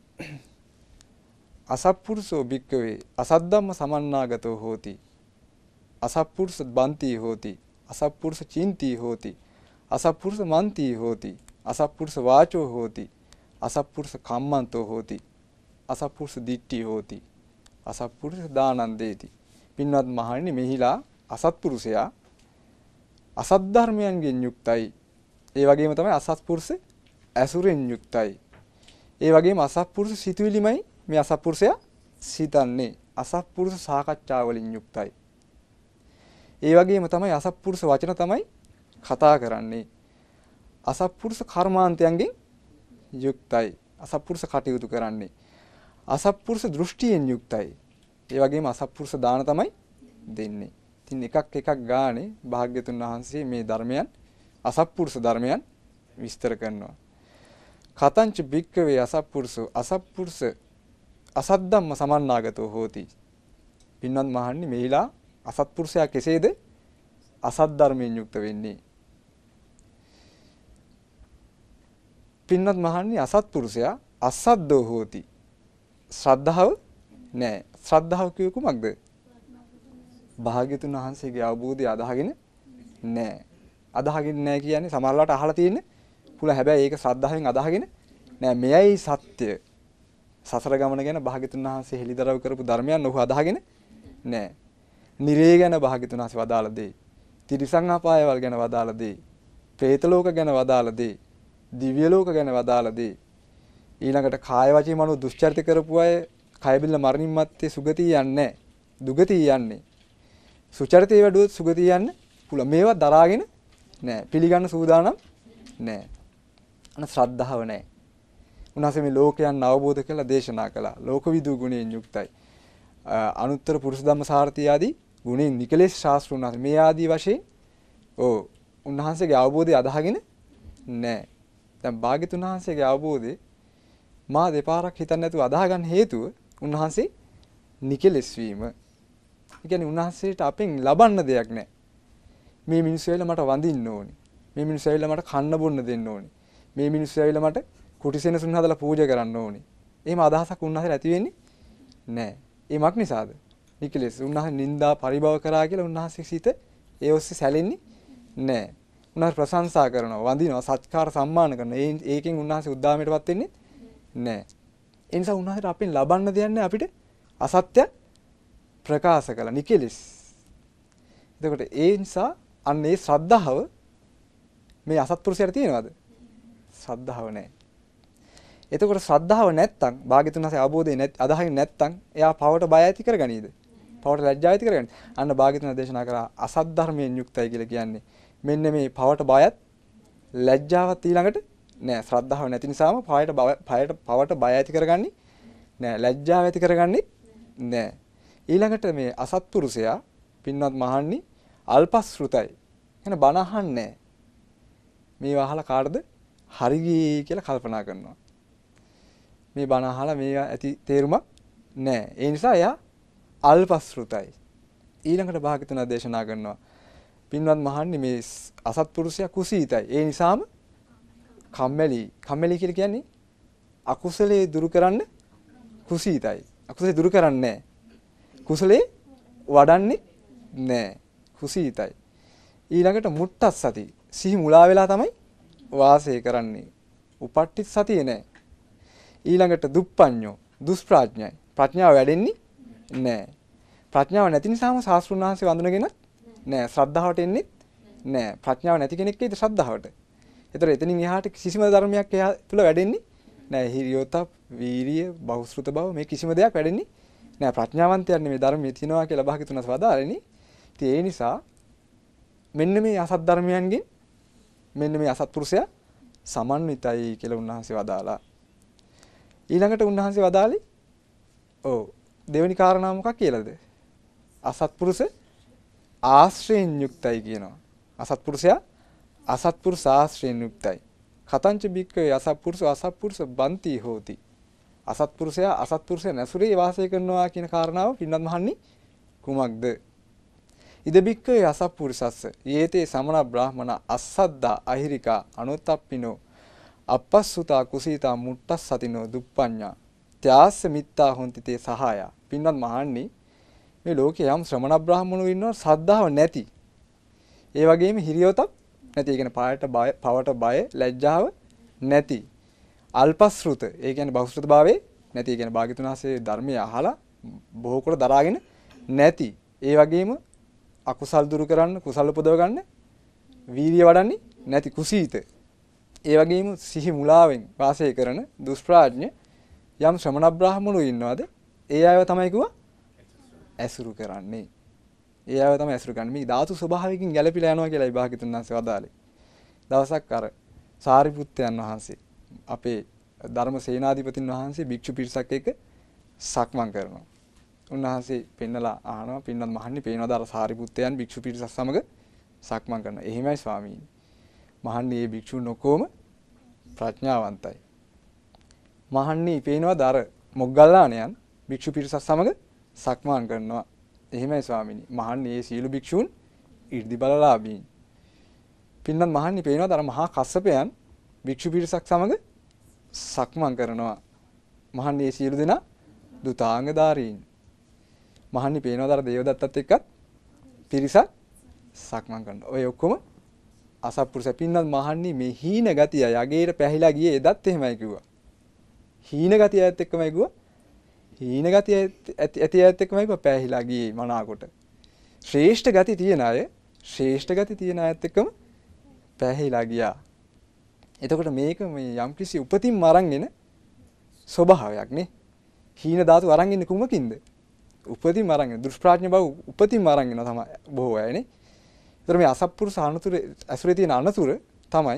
Speaker 3: අසත්පුරුෂෝ භික්කවේ අසද්ධම්ම සමන්නාගතෝ හෝති අසත්පුරුෂ බන්ති හෝති අසත්පුරුෂ චින්ති හෝති අසත්පුරුෂ මන්ති හෝති අසත්පුරුෂ වාචෝ හෝති අසත්පුරුෂ කම්මන්තෝ හෝති අසත්පුරුෂ දිට්ඨි හෝති අසත්පුරුෂ දානන්දේති. පින්වත් මහණෙනි මෙහිලා අසත්පුරුෂයා අසත් ධර්මයන්ගෙන් යුක්තයි. ඒ වගේම තමයි අසත්පුරුෂ ඇසුරෙන් යුක්තයි. ඒ වගේම අසත්පුරුෂ සිතුවිලිමයි මේ අසත්පුරුෂයා සිතන්නේ. අසත්පුරුෂ සාකච්ඡා වලින් යුක්තයි. ඒ වගේම තමයි අසත්පුරුෂ වචන තමයි කතා කරන්නේ. අසත්පුරුෂ කර්මාන්තයන්ගෙන් යුක්තයි. අසත්පුරුෂ කටයුතු කරන්නේ. අසත්පුරුෂ දෘෂ්ටියෙන් යුක්තයි. ඒ වගේම අසත්පුරුෂ දාන තමයි දෙන්නේ. ඉතින් එකක් ගානේ භාග්‍යතුන් වහන්සේ මේ ධර්මයන් අසත්පුරුෂ ධර්මයන් විස්තර කරනවා. කතංච භික්කවේ අසත්පුරුෂෝ අසත්පුරුෂ අසද්ධම්ම සමන්නාගතෝ හෝති. පින්වත් මහණනි මෙහිලා අසත්පුරුෂයා කෙසේද අසත් ධර්මයෙන් යුක්ත වෙන්නේ? පින්වත් මහණනි අසත්පුරුෂයා අසද්දෝ හෝති. ශ්‍රද්ධාව නැහැ. ශ්‍රද්ධාව කියේ කුමක්ද? භාග්‍යතුන් වහන්සේගේ අවබෝධය අදහගෙන නැහැ. අදහගෙන නැහැ කියන්නේ සමහරවිට අහලා තියෙන්නේ පුළා හැබැයි ඒක ශ්‍රද්ධාවෙන් අදහගෙන නෑ. මෙයයි සත්‍ය. සසර ගමන ගැන භාග්‍යතුන් වහන්සේ හෙළිදරව් කරපු ධර්මයන් ඔහු අදහගෙන නෑ. නිරේ ගැන භාග්‍යතුන් වහන්සේ වදාළ දේ, තිරිසන් අපායවල ගැන වදාළ දේ, പ്രേත ලෝක ගැන වදාළ දේ, දිව්‍ය ලෝක ගැන වදාළ දේ, ඊළඟට කාය වචී මනෝ දුස්චරිත කරපු අය කය බිල්ල මරණින් මත්තේ සුගතිය යන්නේ නෑ. දුගතිය යන්නේ. සුචරිතේ වැඩුවොත් සුගතිය යන්නේ පුළුවන්. මේවා දරාගෙන නෑ. පිළිගන්න සූදානම් නෑ. අන ශ්‍රද්ධාව නෑ. උන්වහන්සේ මේ ලෝකයන් අවබෝධ කරලා දේශනා කළා. ලෝකවිදු ගුණයෙන් යුක්තයි. අනුත්තර පුරුෂ ධම්ම සාරථී ආදී ගුණයෙන් නිකලෙස් ශාස්ත්‍ර උන්වහන්සේ මේ ආදී වශයෙන් උන්වහන්සේගේ අවබෝධය අදහගෙන නෑ. දැන් භාග්‍යතුන් වහන්සේගේ අවබෝධය මා දෙපාරක් හිතන්නේ නැතුව අදාහ ගන්න හේතුව උන්වහන්සේ නිකලෙස් වීම. ඒ කියන්නේ උන්වහන්සේට අපෙන් ලබන්න දෙයක් නැහැ. මේ මිනිස්සු ඇවිල්ලා මට වඳින්න ඕනි. මේ මිනිස්සු ඇවිල්ලා මට කන්න බොන්න දෙන්න ඕනි. මේ මිනිස්සු ඇවිල්ලා මට කුටිසෙනසුන් හදලා පූජා කරන්න ඕනි. එහෙම අදහසක් උන්වහන්සේට ඇති වෙන්නේ නැහැ. ඒ මක් නිසාද? නිකලෙස්. උන්වහන්සේ නිന്ദා පරිභව කරා කියලා උන්වහන්සේ සිත ඒ ඔස්සේ සැලෙන්නේ නැහැ. උන්වහන්සේ ප්‍රශංසා කරනවා, වඳිනවා, සත්කාර සම්මාන කරනවා. ඒකෙන් උන්වහන්සේ උද්දාමයටපත් වෙන්නේ නැහැ. ඒ නිසා උන්වහන්සේට අපෙන් ලබන්න දෙයක් අපිට අසත්‍ය ප්‍රකාශ කළා නිකලෙස්. එතකොට ඒ නිසා අන්න ඒ ශ්‍රද්ධාව මේ අසත්පුරුෂයාට තියෙනවද? ශ්‍රද්ධාව නැහැ. එතකොට ශ්‍රද්ධාව නැත්තම් භාග්‍යතුන් වහන්සේ අවබෝධය අදහගෙන නැත්තම් එයා පවට බය ඇති කරගනීද? පවට ලැජ්ජාව ඇති කරගනීද? අන්න භාග්‍යතුන් දේශනා කරා අසත් ධර්මයෙන් යුක්තයි කියලා කියන්නේ මෙන්න මේ පවට බයත් ලැජ්ජාවත් ඊළඟට නෑ. ශ්‍රද්ධාව නැති නිසාම පවට බය ඇති කරගන්නේ නෑ. ලැජ්ජාව ඇති කරගන්නේ නෑ. ඊළඟට මේ අසත්පුරුෂයා පින්වත් මහන්නි අල්පශ්‍රුතයි. එහෙනම් බණ අහන්නේ නෑ. මේ වහලා කාටද හරි ගියේ කියලා කල්පනා කරනවා. මේ බණ අහලා මේවා ඇති තේරුමක් නැහැ. ඒ නිසා එයා අල්පශ්‍රුතයි. ඊළඟට භාග්‍යතුන් දේශනා කරනවා පින්වත් මහන්නේ මේ අසත්පුරුෂයා කුසීතයි. ඒ නිසාම කම්මැලි. කම්මැලි කියලා කියන්නේ අකුසලයේ දුරු කරන්න කුසීතයි. අකුසලයේ දුරු කරන්නේ නැහැ. කුසලයේ වඩන්නේ නැහැ. කුසීතයි. ඊළඟට මුට්ටස්සති. සිහි මුලා වෙලා තමයි වාසය කරන්නේ. උපට්ඨිත සතිය නැහැ. ඊළඟට දුප්පඤ්ඤෝ දුෂ්ප්‍රඥයි. ප්‍රඥාව වැඩෙන්නේ නැහැ. ප්‍රඥාව නැති නිසාම ශාස්ත්‍රුන් වහන්සේ වඳුනගෙන නැහැ. ශ්‍රද්ධාවට එන්නේ නැහැ. ප්‍රඥාව නැති කෙනෙක් ඒද ශ්‍රද්ධාවට. ඒතර එතනින් එහාට කිසිම ධර්මයක් එහා තුල වැඩෙන්නේ නැහැ. හිරියෝත, වීරිය, බහුශ්‍රුත බව මේ කිසිම දෙයක් වැඩෙන්නේ නැහැ. ප්‍රඥාවන්තයන් මේ ධර්මයේ තියනවා කියලා භාග්‍යතුන්ස් වදාරෙනි. ඉතින් ඒ නිසා මෙන්න මේ අසත් ධර්මයන්ගෙන් මෙන්න මේ අසත්පුරුෂයා සමන්විතයි කියලා උන්වහන්සේ වදාලා. ඊළඟට උන්වහන්සේ වදාළේ දෙවෙනි කාරණා මොකක් කියලාද? අසත්පුරුෂ ආශ්‍රයෙන් යුක්තයි කියනවා. අසත්පුරුෂයා අසත්පුරුෂ ආශ්‍රයෙන් යුක්තයි. කතංච බික්කේ අසත්පුරුෂ බන්ති හෝති. අසත්පුරුෂයා අසත්පුරුෂය නැසුරේ වාසය කරනවා කියන කාරණාව පින්වත් මහන්නි කුමක්ද? ඉද බික්කේ අසත්පුරුෂස්ස යේතේ සමන බ්‍රාහමන අස්සද්දා අහිරිකා අනුත්තප්පිනෝ අපස්සුතා කුසීතා මුට්ටස්සතිනෝ දුප්පඤ්ඤා ත්‍යාස්ස මිත්තා හොන්ති තේ සහාය. පින්වත් මහන්නි මේ ලෝකේ යම් ශ්‍රමණ බ්‍රාහමණෝ ඉන්නවා සද්ධාව නැති. ඒ වගේම හිරියොතක් නැති. ඒ කියන්නේ පවට බය ලැජ්ජාව නැති. අල්පශ්‍රුත. ඒ කියන්නේ බහුශ්‍රුත භාවයේ නැති. ඒ කියන්නේ භාග්‍යතුන් වහන්සේ ධර්මය අහලා බොහෝ කොට දරාගෙන නැති. ඒ වගේම අකුසල් දුරු කරන්න කුසල උපදව ගන්න වීරිය වඩන්නේ නැති කුසීත. ඒ වගේම සිහි මුලාවෙන් වාසය කරන දුෂ්ප්‍රඥ යම් ශ්‍රමණ බ්‍රාහමණෝ ඉන්නවද? ඒ අයව තමයි කිව්වා ඇසුරු කරන්නේ. ඒ අයව තමයි ඇසුරු කරන්නේ. මේ ධාතු ස්වභාවයෙන් ගැලපිලා යනවා කියලා භාග්‍යතුන් වහන්සේ වදාළේ. දවසක් අර සාරිපුත්තයන් වහන්සේ අපේ ධර්ම සේනාධිපතින් වහන්සේ භික්ෂු පිරිසක් එක්ක සක්මන් කරනවා. උන්වහන්සේ පෙන්නලා අහනවා පින්වත් මහන්නි පේනවද අර සාරිපුත්තයන් භික්ෂු පිරිසක් සමග සක්මන් කරනවා. එහෙමයි ස්වාමීනි. මහන්නි මේ භික්ෂුන් ඔක්කොම ප්‍රඥාවන්තයි. මහන්නි පේනවද අර මොග්ගල්ලාණයන් භික්ෂු පිරිසක් සමග සක්මන් කරනවා. එහෙමයි ස්වාමීනි. මහන්නි මේ සීල භික්ෂුන් 이르දි බලලාභීන්. පින්වත් මහන්නි පේනවද අර මහා කස්සපයන් භික්ෂු පිරිසක් සමග සක්මන් කරනවා. මහන්නේ සියලු දෙනා දුතාංගධාරීන්. මහන්නේ පේනවද අර දේවදත්තත් එක්කත් පිරිසක් සක්මන් කරනවා. ඔය ඔක්කොම අසත්පුරුෂ පින්නත් මහන්නේ මේ හීන ගතිය යගේට පැහිලා ගියේ එදත් එහෙමයි කිව්වා. හීන ගතිය ඇත් එක්කමයි කිව්වා. හීන ගතිය ඇති ඇත් එක්කමයි කිව්වා පැහිලා ගියේ මනාකොට. ශ්‍රේෂ්ඨ ගති තියන අය ශ්‍රේෂ්ඨ ගති තියන අයත් එක්කම පැහිලා ගියා. එතකොට මේක මේ යම්කිසි උපතින්ම අරන් එන ස්වභාවයක් නේ. හීන ධාතු අරන් ඉන්නේ කුමකින්ද? උපතින්ම අරන් එන දුෂ්ප්‍රඥ බව උපතින්ම අරන් එන තමයි බොහෝ අයනේ. ඒතර මේ අසත්පුරුෂ අනතුරු ඇසුරේ තියෙන අනතුර තමයි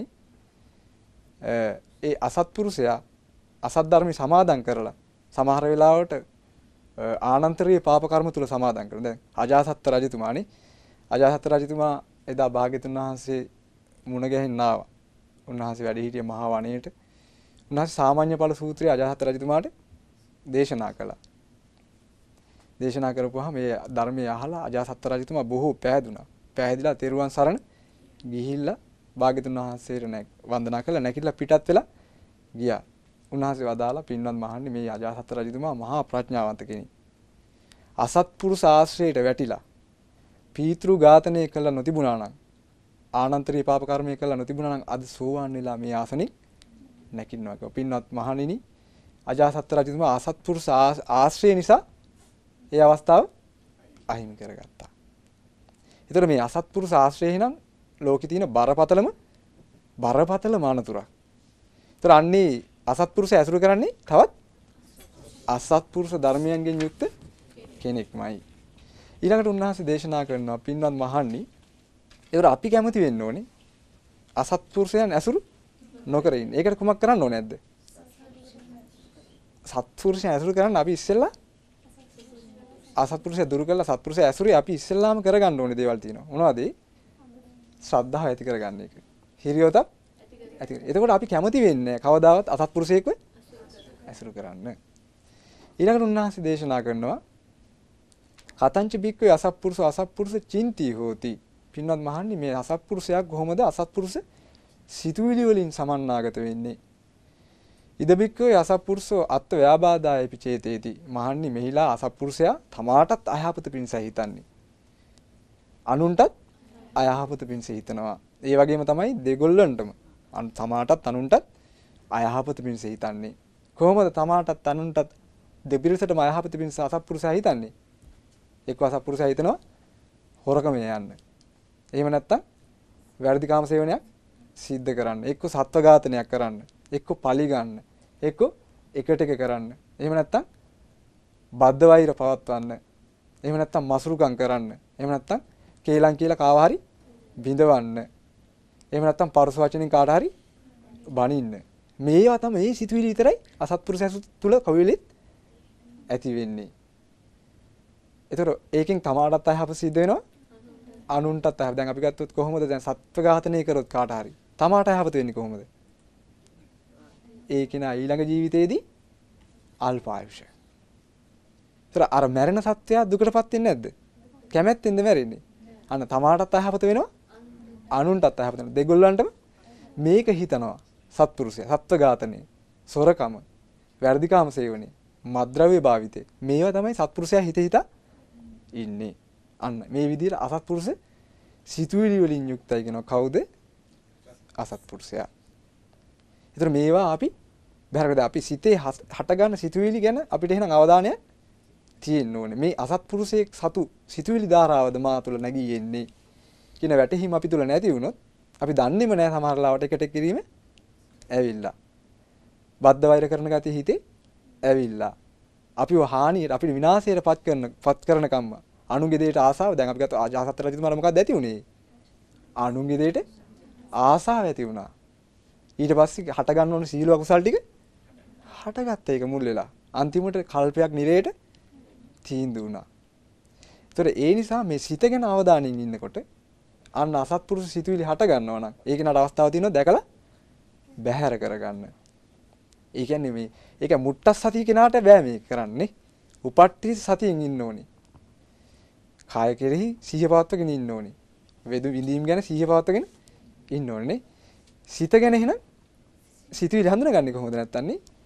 Speaker 3: ඒ අසත්පුරුෂයා අසත් ධර්ම සමාදන් කරලා සමහර වෙලාවට ආනන්තරීය පාප කර්ම තුල සමාදන් කරනවා. දැන් අජාසත් රජතුමානේ අජාසත් රජතුමා එදා භාග්‍යතුන් වහන්සේ මුණ ගැහෙන්න ආවා. උන්වහන්සේ වැඩ හිටිය මහා වනයේට. උන්වහන්සේ සාමාන්‍ය ඵල සූත්‍රය අජාසත් රජතුමාට දේශනා කළා. දේශනා කරපුවාම මේ ධර්මය අහලා අජාසත් රජතුමා බොහෝ පෑදුනා. පැහැදිලා තෙරුවන් සරණ ගිහිල්ලා භාග්‍යතුන් වහන්සේට වන්දනා කළා නැකිලා පිටත් වෙලා ගියා. උන්වහන්සේ වදාලා පින්වත් මහන්නේ මේ අජාසත් රජතුමා මහා ප්‍රඥාවන්ත කෙනෙක්. අසත්පුරුෂ ආශ්‍රයයට වැටිලා පීතෘ ඝාතනය කළා නොතිබුණා නම් ආනන්තරීය පාප කර්මය කළා නොතිබුණා නම් අද සෝවාන් වෙලා මේ ආසනෙ නැකින්නවා කිව්වා. පින්වත් මහණෙනි අජාසත් රජතුමා අසත්පුරුෂ ආශ්‍රය නිසා ඒ අවස්ථාව අහිමි කරගත්තා. ඒතර මේ අසත්පුරුෂ ආශ්‍රය නම් ලෝකේ තියෙන බරපතලම අනතුරක්. ඒතර අන්නේ අසත්පුරුෂ ඇසුරු කරන්නේ තවත් අසත්පුරුෂ ධර්මයන්ගෙන් යුක්ත කෙනෙක්මයි. ඊළඟට උන්වහන්සේ දේශනා කරනවා පින්වත් මහණනි ඒතර අපි කැමති වෙන්න ඕනේ අසත්පුරුෂයන් ඇසුරු නොකර ඉන්න. ඒකට කුමක් කරන්න ඕනේ නැද්ද? සත්පුරුෂයන් ඇසුරු කරන්න අපි ඉස්සෙල්ලා අසත්පුරුෂය දුරු කරලා සත්පුරුෂය ඇසුරේ අපි ඉස්සෙල්ලාම කරගන්න ඕනේ දේවල් තියෙනවා. මොනවද ඒ? ශ්‍රද්ධාව ඇති කරගන්න එක. හිරියොතක් ඇති කරගන්න. එතකොට අපි කැමති වෙන්නේ කවදාවත් අසත්පුරුෂයෙක්ව ඇසුරු කරන්න. ඊළඟට උන්වහන්සේ දේශනා කරනවා කතංච බික්කේ අසත්පුරුෂ චින්ති හෝති. පින්වත් මහන්නේ මේ අසත්පුරුෂයා කොහොමද අසත්පුරුෂ සිතුවිලි වලින් සමන්නාගත වෙන්නේ? ඉද බික්කේ අසත්පුරුෂෝ අත්ථ ව්‍යාබාදාය පිචේතේති. මහන්නේ මෙහිලා අසත්පුරුෂයා තමාටත් අයහපත පිණිසයි හිතන්නේ. අනුන්ටත් අයහපත පිණිස හිතනවා. ඒ වගේම තමයි දෙගොල්ලන්ටම තමාටත් අනුන්ටත් අයහපත පිණිස හිතන්නේ. කොහොමද තමාටත් අනුන්ටත් දෙපිරිසටම අයහපත පිණිස අසත්පුරුෂයා හිතන්නේ? එක්ක අසත්පුරුෂයා හිතනවා හොරකමේ යන්න. එහෙම නැත්තම් වැරදි කාම සේවනයක් සිද්ධ කරන්න. එක්ක සත්ව ඝාතනයක් කරන්න. එක්ක පලි ගන්න. එක්ක එකට එක කරන්න. එහෙම නැත්තම් බද්ධ වෛර පවත්වන්න. එහෙම නැත්තම් මසුරුකම් කරන්න. එහෙම නැත්තම් කේලම් කියලා කාව හරි බිඳවන්න. එහෙම නැත්තම් පරුස වචනින් කාට හරි බනින්න. මේවා තමයි මේ සිතුවිලි විතරයි අසත්පුරුෂයන් තුල කවිලෙත් ඇති වෙන්නේ. ඒතර ඒකෙන් තමාටත් අයහපත සිද්ධ වෙනවා. අනුන්ටත් අයහපත. දැන් අපි ගත්තොත් කොහොමද දැන් සත්ව ඝාතනය කරොත් කාට හරි තමාට අයහපත වෙන්නේ කොහොමද? ඒ කෙනා ඊළඟ ජීවිතේදී අල්පායුෂ. ඒතර අර මැරෙන සත්වයා දුකටපත් වෙන්නේ නැද්ද? කැමැත්තෙන්ද මැරෙන්නේ? අන්න තමාටත් අයහපත වෙනවා. අනුන්ටත් අයහපත වෙනවා. දෙගොල්ලන්ටම මේක හිතනවා. සත්පුරුෂයා සත්ව ඝාතනය, සොරකම, වැරදිකාම සේවනය, මද්ද්‍රව්‍ය භාවිතය. මේවා තමයි සත්පුරුෂයා හිත ඉන්නේ. අන්න මේ විදිහට අසත්පුරුෂ සිතුවිලි වලින් යුක්තයි කියනවා. කවුද? අසත්පුරුෂයා. ඒතර මේවා අපි බහැරකද අපි සිතේ හටගන්න සිතුවිලි ගැන අපිට එහෙනම් අවධානයක් තියෙන්න ඕනේ. මේ අසත්පුරුෂයෙක් සතු සිතුවිලි ධාරාවද මා තුළ නැගී එන්නේ කියන වැටහීම අපි තුළ නැති වුණොත් අපි දන්නේම නැහැ සමහර ලාවට එකට කිරීම ඇවිල්ලා. බද්ධ වෛර කරන ගතිය හිතේ ඇවිල්ලා. අපිව හානියට අපිට විනාශයට පත් කරන කම්ම අනුන්ගේ දෙයට ආසාව. දැන් අපි ගත්ත අජාසත් රජතුමාට මොකක්ද ඇති උනේ? අනුන්ගේ දෙයට ආසාව ඇති වුණා. ඊට පස්සේ හට ගන්න ඕන සීල අකුසල් ටික හටගත්ත ඒක මුල් වෙලා අන්තිමට කල්පයක් නිරේට තීන්දුව වුණා. ඒතර ඒ නිසා මේ සිත ගැන අවධානයෙන් ඉන්නකොට අන්න අසත්පුරුෂ සිතුවිලි හට ගන්නවා නම් ඒක නට අවස්ථාව තියෙනවා දැකලා බැහැර කරගන්න. ඒ කියන්නේ මේ ඒක මුට්ටස් සතිය කෙනාට බෑ මේක කරන්නේ. උපට්ටි සතියෙන් ඉන්න ඕනේ. කාය කෙරෙහි සිහිය පවත්වාගෙන ඉන්න ඕනේ. වේද විඳීම් ගැන සිහිය පවත්වාගෙන ඉන්න ඕනේ. සිත ගැන එහෙනම් සිතුවිලි හඳුනගන්නේ කොහොමද නැත්තන්නේ?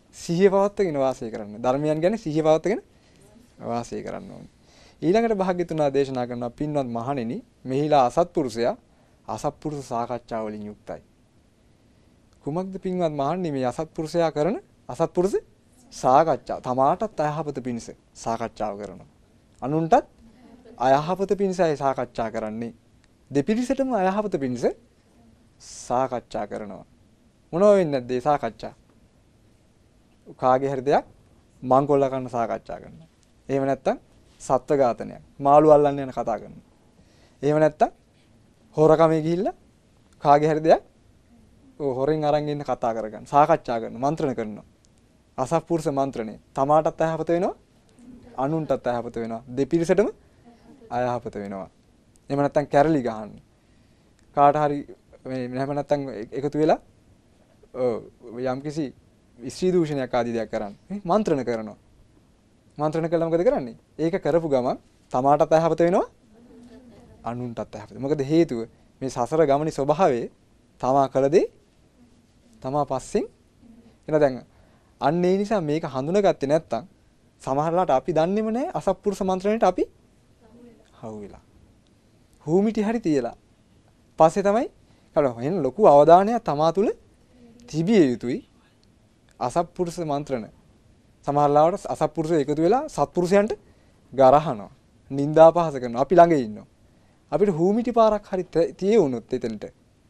Speaker 3: සිහිය පවත්වාගෙන වාසය කරන්න. ධර්මයන් ගැන සිහිය පවත්වාගෙන වාසය කරන්න ඕනේ. ඊළඟට භාග්‍යතුන් වහන්සේ දේශනා කරනවා පින්වත් මහණෙනි මෙහිලා අසත්පුරුෂයා අසත්පුරුෂ සාකච්ඡා වලින් යුක්තයි. කුමක්ද පින්වත් මහණනි මේ අසත්පුරුෂයා කරන අසත්පුරුෂ සාකච්ඡා තමාටත් අයහපත පිණිස සාකච්ඡාව කරනවා. අනුන්ටත් අයහපත පිණිසයි සාකච්ඡා කරන්නේ. දෙපිරිසටම අයහපත පිණිස සාකච්ඡා කරනවා. මොනවා වෙන්නේ නැද්ද මේ සාකච්ඡා? කාගේ හරි දෙයක් මංකොල්ල කරන සාකච්ඡා කරනවා. එහෙම නැත්තම් සත්ත්ව ඝාතනයක්. මාළු අල්ලන්න යන කතා කරනවා. එහෙම නැත්තම් හොරකමේ ගිහිල්ලා කාගේ හරි දෙයක් හොරෙන් අරන් ඉන්න කතා කරගන්න. සාකච්ඡා කරනවා. මන්ත්‍රණ කරනවා. අසත්පුරුෂ මන්ත්‍රණය. තමාටත් අයහපත වෙනවා. අනුන්ටත් අයහපත වෙනවා. දෙපිරිසටම අයහපත වෙනවා. එහෙම නැත්තම් කැරලි ගහන්න. කාට හරි එහෙම නැත්තම් එකතු වෙලා යම්කිසි ස්ත්‍රී දූෂණයක් ආදී දෙයක් කරන්නේ. මන්ත්‍රණ කරනවා. මන්ත්‍රණ කළා මොකද කරන්නේ? ඒක කරපු ගමන් තමාටත් අයහපත වෙනවා. අනුන්ටත් අයහපත. මොකද හේතුව මේ සසර ගමනේ ස්වභාවය තමා කළ දේ තමා පස්සෙන් එන දැන් අන්න ඒ නිසා මේක හඳුනාගත්තේ නැත්තම් සමහරලාට අපි දන්නේම නැහැ අසත්පුරුෂ මන්ත්‍රණයට අපි හවු වෙලා. හූමිටි හරි තියලා. පස්සේ තමයි වෙන ලොකු අවධානයක් තමා තුළ තිබිය යුතුයි. අසත්පුරුෂ මන්ත්‍රණ සමහරලාට අසත්පුරුෂ එකතු වෙලා සත්පුරුෂයන්ට ගරහනවා. නින්දා පහස කරනවා. අපි ළඟ ඉන්නවා. අපිට හූමිටි පාරක් හරි තියේ වුණොත් එතනට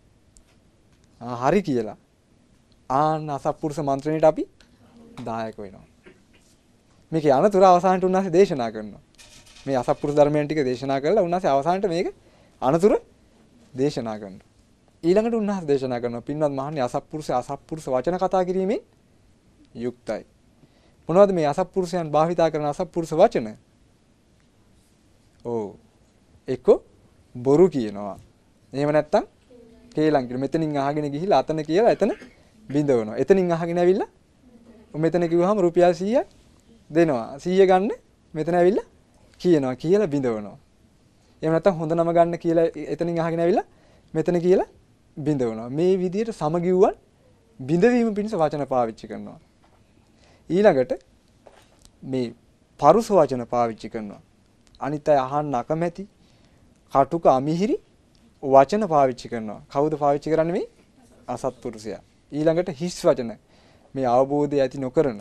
Speaker 3: හරි කියලා ආන්න අසත්පුරුෂ මන්ත්‍රණයට අපි දායක වෙනවා. මේකේ අනතුරු අවසානට උන්වහන්සේ දේශනා කරනවා. මේ අසත්පුරුෂ ධර්මයන් ටික දේශනා කළා උන්වහන්සේ අවසානට මේක අනතුරු දේශනා කරනවා. ඊළඟට උන්වහන්සේ දේශනා කරනවා පින්වත් මහණනි අසත්පුරුෂ වචන කතා කිරීමෙන් යුක්තයි. මොනවද මේ අසත්පුරුෂයන් භාවිතා කරන අසත්පුරුෂ වචන? එක්ක බොරු කියනවා. එහෙම නැත්තම් කේලම් කියන මෙතනින් අහගෙන ගිහිල්ලා අතන කියලා එතන බිඳවනවා. එතනින් අහගෙන ඇවිල්ලා මෙතන කිව්වහම රුපියල් 100ක් දෙනවා. 100 ගන්න මෙතන ඇවිල්ලා කියනවා කියලා බිඳවනවා. එහෙම නැත්තම් හොඳ නම ගන්න කියලා එතනින් අහගෙන ඇවිල්ලා මෙතන කියලා බිඳවනවා. මේ විදිහට සමගිව්වන් බිඳවීම පිණිස වචන පාවිච්චි කරනවා. ඊළඟට මේ පරුස වචන පාවිච්චි කරනවා. අනිත් අය අහන්න අකමැති කටුක අමිහිරි වචන පාවිච්චි කරනවා. කවුද පාවිච්චි කරන්නේ මේ? අසත්පුරුෂයා. ඊළඟට හිස් වචන මේ අවබෝධය ඇති නොකරන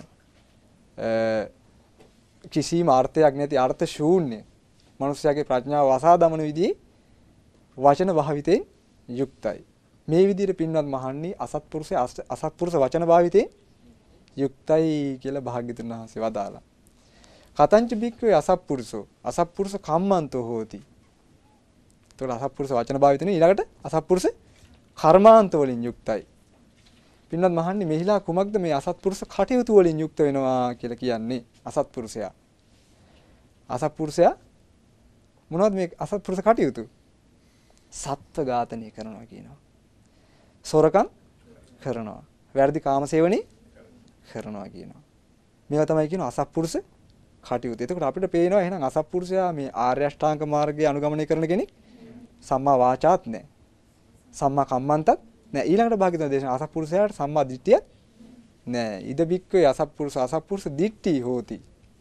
Speaker 3: කිසිම අර්ථයක් නැති අර්ථ ශූන්‍ය මනුස්සයාගේ ප්‍රඥාව වසා දමන විදිහේ වචන භාවිතයෙන් යුක්තයි. මේ විදිහට පින්වත් මහන්නේ අසත්පුරුෂ වචන භාවිතයෙන් යුක්තයි කියලා භාග්‍යතුන් වහන්සේ වදාලා. කතංච බික්කවේ අසත්පුරුෂෝ අසත්පුරුෂ කම්මන්තෝ හෝති. ඒතකොට අසත්පුරුෂ වචන භාවිතනේ ඊළඟට අසත්පුරුෂ කර්මාන්ත වලින් යුක්තයි. පින්වත් මහන්නේ මෙහිලා කුමක්ද මේ අසත්පුරුෂ කටයුතු වලින් යුක්ත වෙනවා කියලා කියන්නේ අසත්පුරුෂයා. අසත්පුරුෂයා මොනවද මේ අසත්පුරුෂ කටයුතු? සත්ත්ව ඝාතනය කරනවා කියනවා. සොරකම් කරනවා. වැරදි කාමසේවණේ කරනවා කියනවා. මේවා තමයි කියන අසත්පුරුෂ කටයුතු. එතකොට අපිට පේනවා එහෙනම් අසත්පුරුෂයා මේ ආර්ය අෂ්ටාංග මාර්ගය අනුගමනය කරන කෙනෙක් සම්මා වාචාත් නැහැ. සම්මා කම්මන්තත් නැහැ. ඊළඟට භාග්‍යවතුන් දේශනා අසත්පුරුෂයාට සම්මා දිට්ඨිය නැහැ. ඉද බික්කේ අසත්පුරුෂ දිට්ඨි හෝති.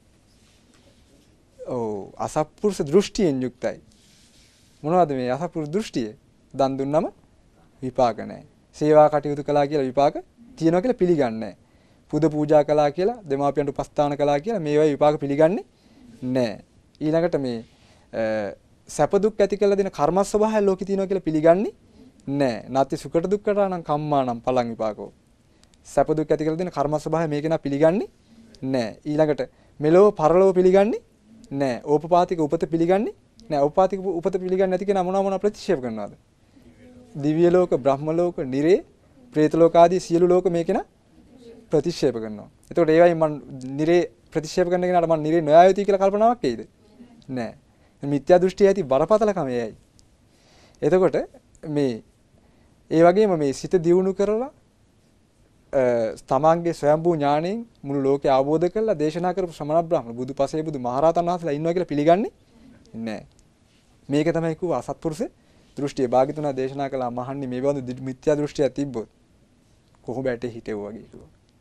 Speaker 3: අසත්පුරුෂ දෘෂ්ටියෙන් යුක්තයි. මොනවද මේ අසත්පුරුෂ දෘෂ්ටිය? දන් දුන්නම විපාක නැහැ. සේවා කටයුතු කළා කියලා විපාක තියනවා කියලා පිළිගන්නේ නැහැ. පුද පූජා කළා කියලා දෙමාපියන්ට උපස්ථාන කළා කියලා මේවයි විපාක පිළිගන්නේ නැහැ. ඊළඟට මේ සැප දුක් ඇති කළ දෙන කර්ම ස්වභාවය ලෝකේ තියෙනවා කියලා පිළිගන්නේ නැහැ. නැති සුකට දුක්කටානම් කම්මානම් පලං විපාකෝ. සැප දුක් ඇති කළ දෙන කර්ම ස්වභාවය මේක නා පිළිගන්නේ නැහැ. ඊළඟට මෙලෝ පරලෝ පිළිගන්නේ නැහැ. ඕපපාතික උපත පිළිගන්නේ නැහැ. ඕපපාතික උපත පිළිගන්නේ නැති කෙනා මොනවා ප්‍රතික්ෂේප කරනවද? දිව්‍ය ලෝක, බ්‍රහ්ම ලෝක, නිරේ, പ്രേත ලෝක ආදී සියලු ලෝක මේක නා ප්‍රතික්ෂේප කරනවා. එතකොට ඒවයි මම නිරේ ප්‍රතික්ෂේප කරන කෙනාට මම නිරේ නොයා යුතුයි කියලා කල්පනාවක් එයිද? නැහැ. මිත්‍යා දෘෂ්ටිය ඇති බරපතලකම එයයි. එතකොට මේ ඒ වගේම මේ සිත දියුණු කරලා තමන්ගේ ස්වයම්බූ ඥාණයෙන් මුළු ලෝකේ අවබෝධ කරලා දේශනා කරපු ශ්‍රමණ බ්‍රාහ්මණ බුදු පසේ බුදු මහරහතන් වහන්සේලා ඉන්නවා කියලා පිළිගන්නේ නැහැ. මේක තමයි කිව්ව අසත්පුරුෂ දෘෂ්ටිය. භාග්‍යතුනා දේශනා කළා මහන්නේ මේ බඳු මිත්‍යා දෘෂ්ටියක් තිබ්බොත් කොහොම බැටේ හිටෙව් වගේ කිව්වා.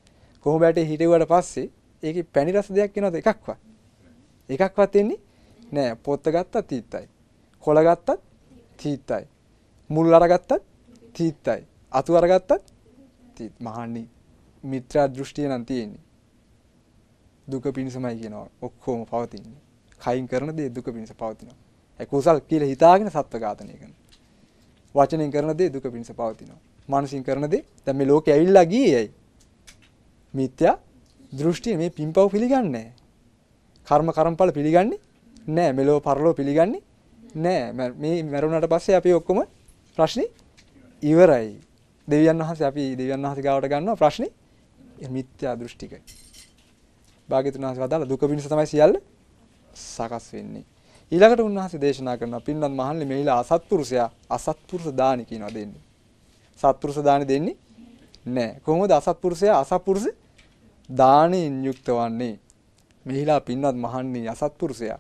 Speaker 3: කොහොම බැටේ හිටෙව්වට පස්සේ ඒකේ පැණි රස දෙයක් එනවද එකක්වත්? එකක්වත් එන්නේ නෑ. පොත්ත ගත්තත් තීත්තයි. කොළ ගත්තත් තීත්තයි. මුල් අරගත්තත් තීත්තයි. අතු අරගත්තත් තීත්. මහන්නේ මිත්‍යා දෘෂ්ටිය නම් තියෙන්නේ. දුක පිණිසමයි කියනවා. ඔක්කොම පවතින්නේ. කයින් කරන දේ දුක පිණිස පවතිනවා. ඒ කුසල් කියලා හිතාගෙන සත්ව ඝාතනය කරනවා. වචනෙන් කරන දේ දුක පිණිස පවතිනවා. මානසින් කරන දේ දැන් මේ ලෝකේ ඇවිල්ලා ගියේයි. මිත්‍යා දෘෂ්ටිය මේ පින්පව් පිළිගන්නේ නැහැ. කර්මඵල පිළිගන්නේ නැහැ. මෙලෝ පරලෝ පිළිගන්නේ නැහැ. මේ මරුණාට පස්සේ අපි ඔක්කොම ප්‍රශ්නේ ඉවරයි. දෙවියන් වහන්සේ ගාවට ගන්නවා ප්‍රශ්නේ මිත්‍යා දෘෂ්ටිකයි. භාග්‍යතුන් වහන්සේ වදාළ දුක පිණිස තමයි සියල්ල සකස් වෙන්නේ. ඊළඟට උන්වහන්සේ දේශනා කරනවා පින්වත් මහණනි මෙහිලා අසත්පුරුෂයා අසත්පුරුෂ දානි කියනවා දෙන්නේ. සත්පුරුෂ දානි දෙන්නේ නැහැ. කොහොමද අසත්පුරුෂයා අසත්පුරුෂ දානෙන් යුක්ත වන්නේ? මෙහිලා පින්වත් මහණනි අසත්පුරුෂයා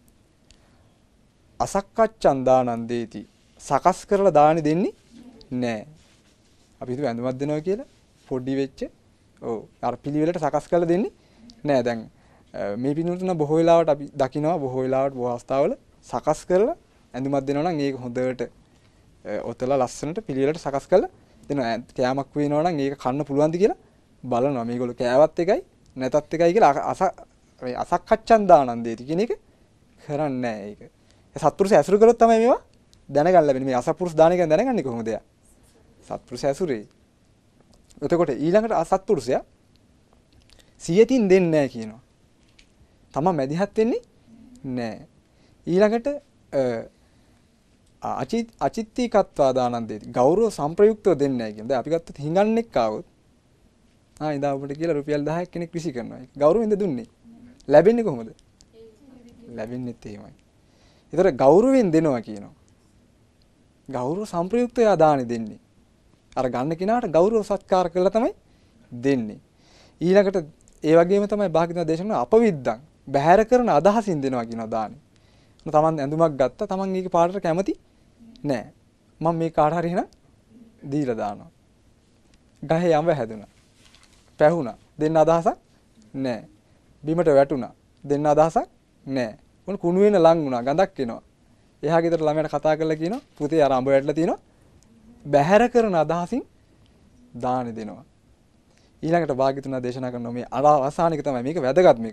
Speaker 3: අසක්කච්ඡන් දානං දේති. සකස් කරලා දානි දෙන්නේ නැහැ. අපි හිතුව ඇඳුමක් දෙනවා කියලා පොඩි වෙච්ච අර පිළිවෙලට සකස් කරලා දෙන්නේ නැහැ. දැන් මේ පිටුතුන බොහෝ වෙලාවට අපි දකිනවා බොහෝ අවස්ථාවල සකස් කරලා ඇඳුමක් දෙනවා නම් ඒක හොඳට ඔතලා ලස්සනට පිළිවෙලට සකස් කරලා දෙනවා. කෑමක් වෙනවා නම් ඒක කන්න පුළුවන්ද කියලා බලනවා. මේගොල්ලෝ කෑවත් එකයි නැතත් එකයි කියලා අසක්කච්ඡන් දානං දෙති කියන එක කරන්නේ නැහැ ඒක. ඒ සත්පුරුෂ ඇසුරු කරොත් තමයි මේවා දැනගන්න ලැබෙන්නේ. මේ අසත්පුරුෂ දාන එක දැනගන්නේ කොහොමද? සත්පුරුෂ ඇසුරේ. එතකොට ඊළඟට අසත්පුරුෂයා සියතින් දෙන්නේ නැහැ කියනවා. තමන් මැදිහත් වෙන්නේ නැහැ. ඊළඟට අචිත්තිකත්වා දානං දෙති. ගෞරව සම්ප්‍රයුක්තව දෙන්නේ නැහැ කියන. දැන් අපි ගත්තොත් හිඟන්නෙක් ආවොත් ඉදා ඔබට කියලා රුපියල් 10ක් කෙනෙක් විසි කරනවා. ගෞරවෙන්ද දුන්නේ. ලැබෙන්නේ කොහොමද? ලැබෙන්නේත් එහෙමයි. ඒතර ගෞරවයෙන් දෙනවා කියනවා. ගෞරව සම්ප්‍රයුක්තව දානි දෙන්නේ. අර ගන්න කෙනාට ගෞරව සත්කාර කළා තමයි දෙන්නේ. ඊළඟට ඒ වගේම තමයි භාග්‍යවතුන් දේශනා අපවිද්දන් බහැර කරන අදහසින් දෙනවා කියනවා දානි. තමන් ඇඳුමක් ගත්තා තමන් ඒක පාටට කැමති නෑ. මම මේ කාට හරි එහෙනම් දීලා දානවා. ගහේ යඹ හැදුනා. පැහුණා. දෙන්න අදහසක් නෑ. බිමට වැටුණා. දෙන්න අදහසක් නෑ. මොන කුණු වෙන ලං වුණා. ගඳක් එනවා. එහා ගෙදර ළමයට කතා කරලා කියනවා පුතේ අර අඹ වැටලා තිනවා. බහැර කරන අදහසින් දානි දෙනවා. ඊළඟට භාග්‍යතුන් දේශනා කරනවා මේ අවසානික තමයි මේක වැදගත් මේක.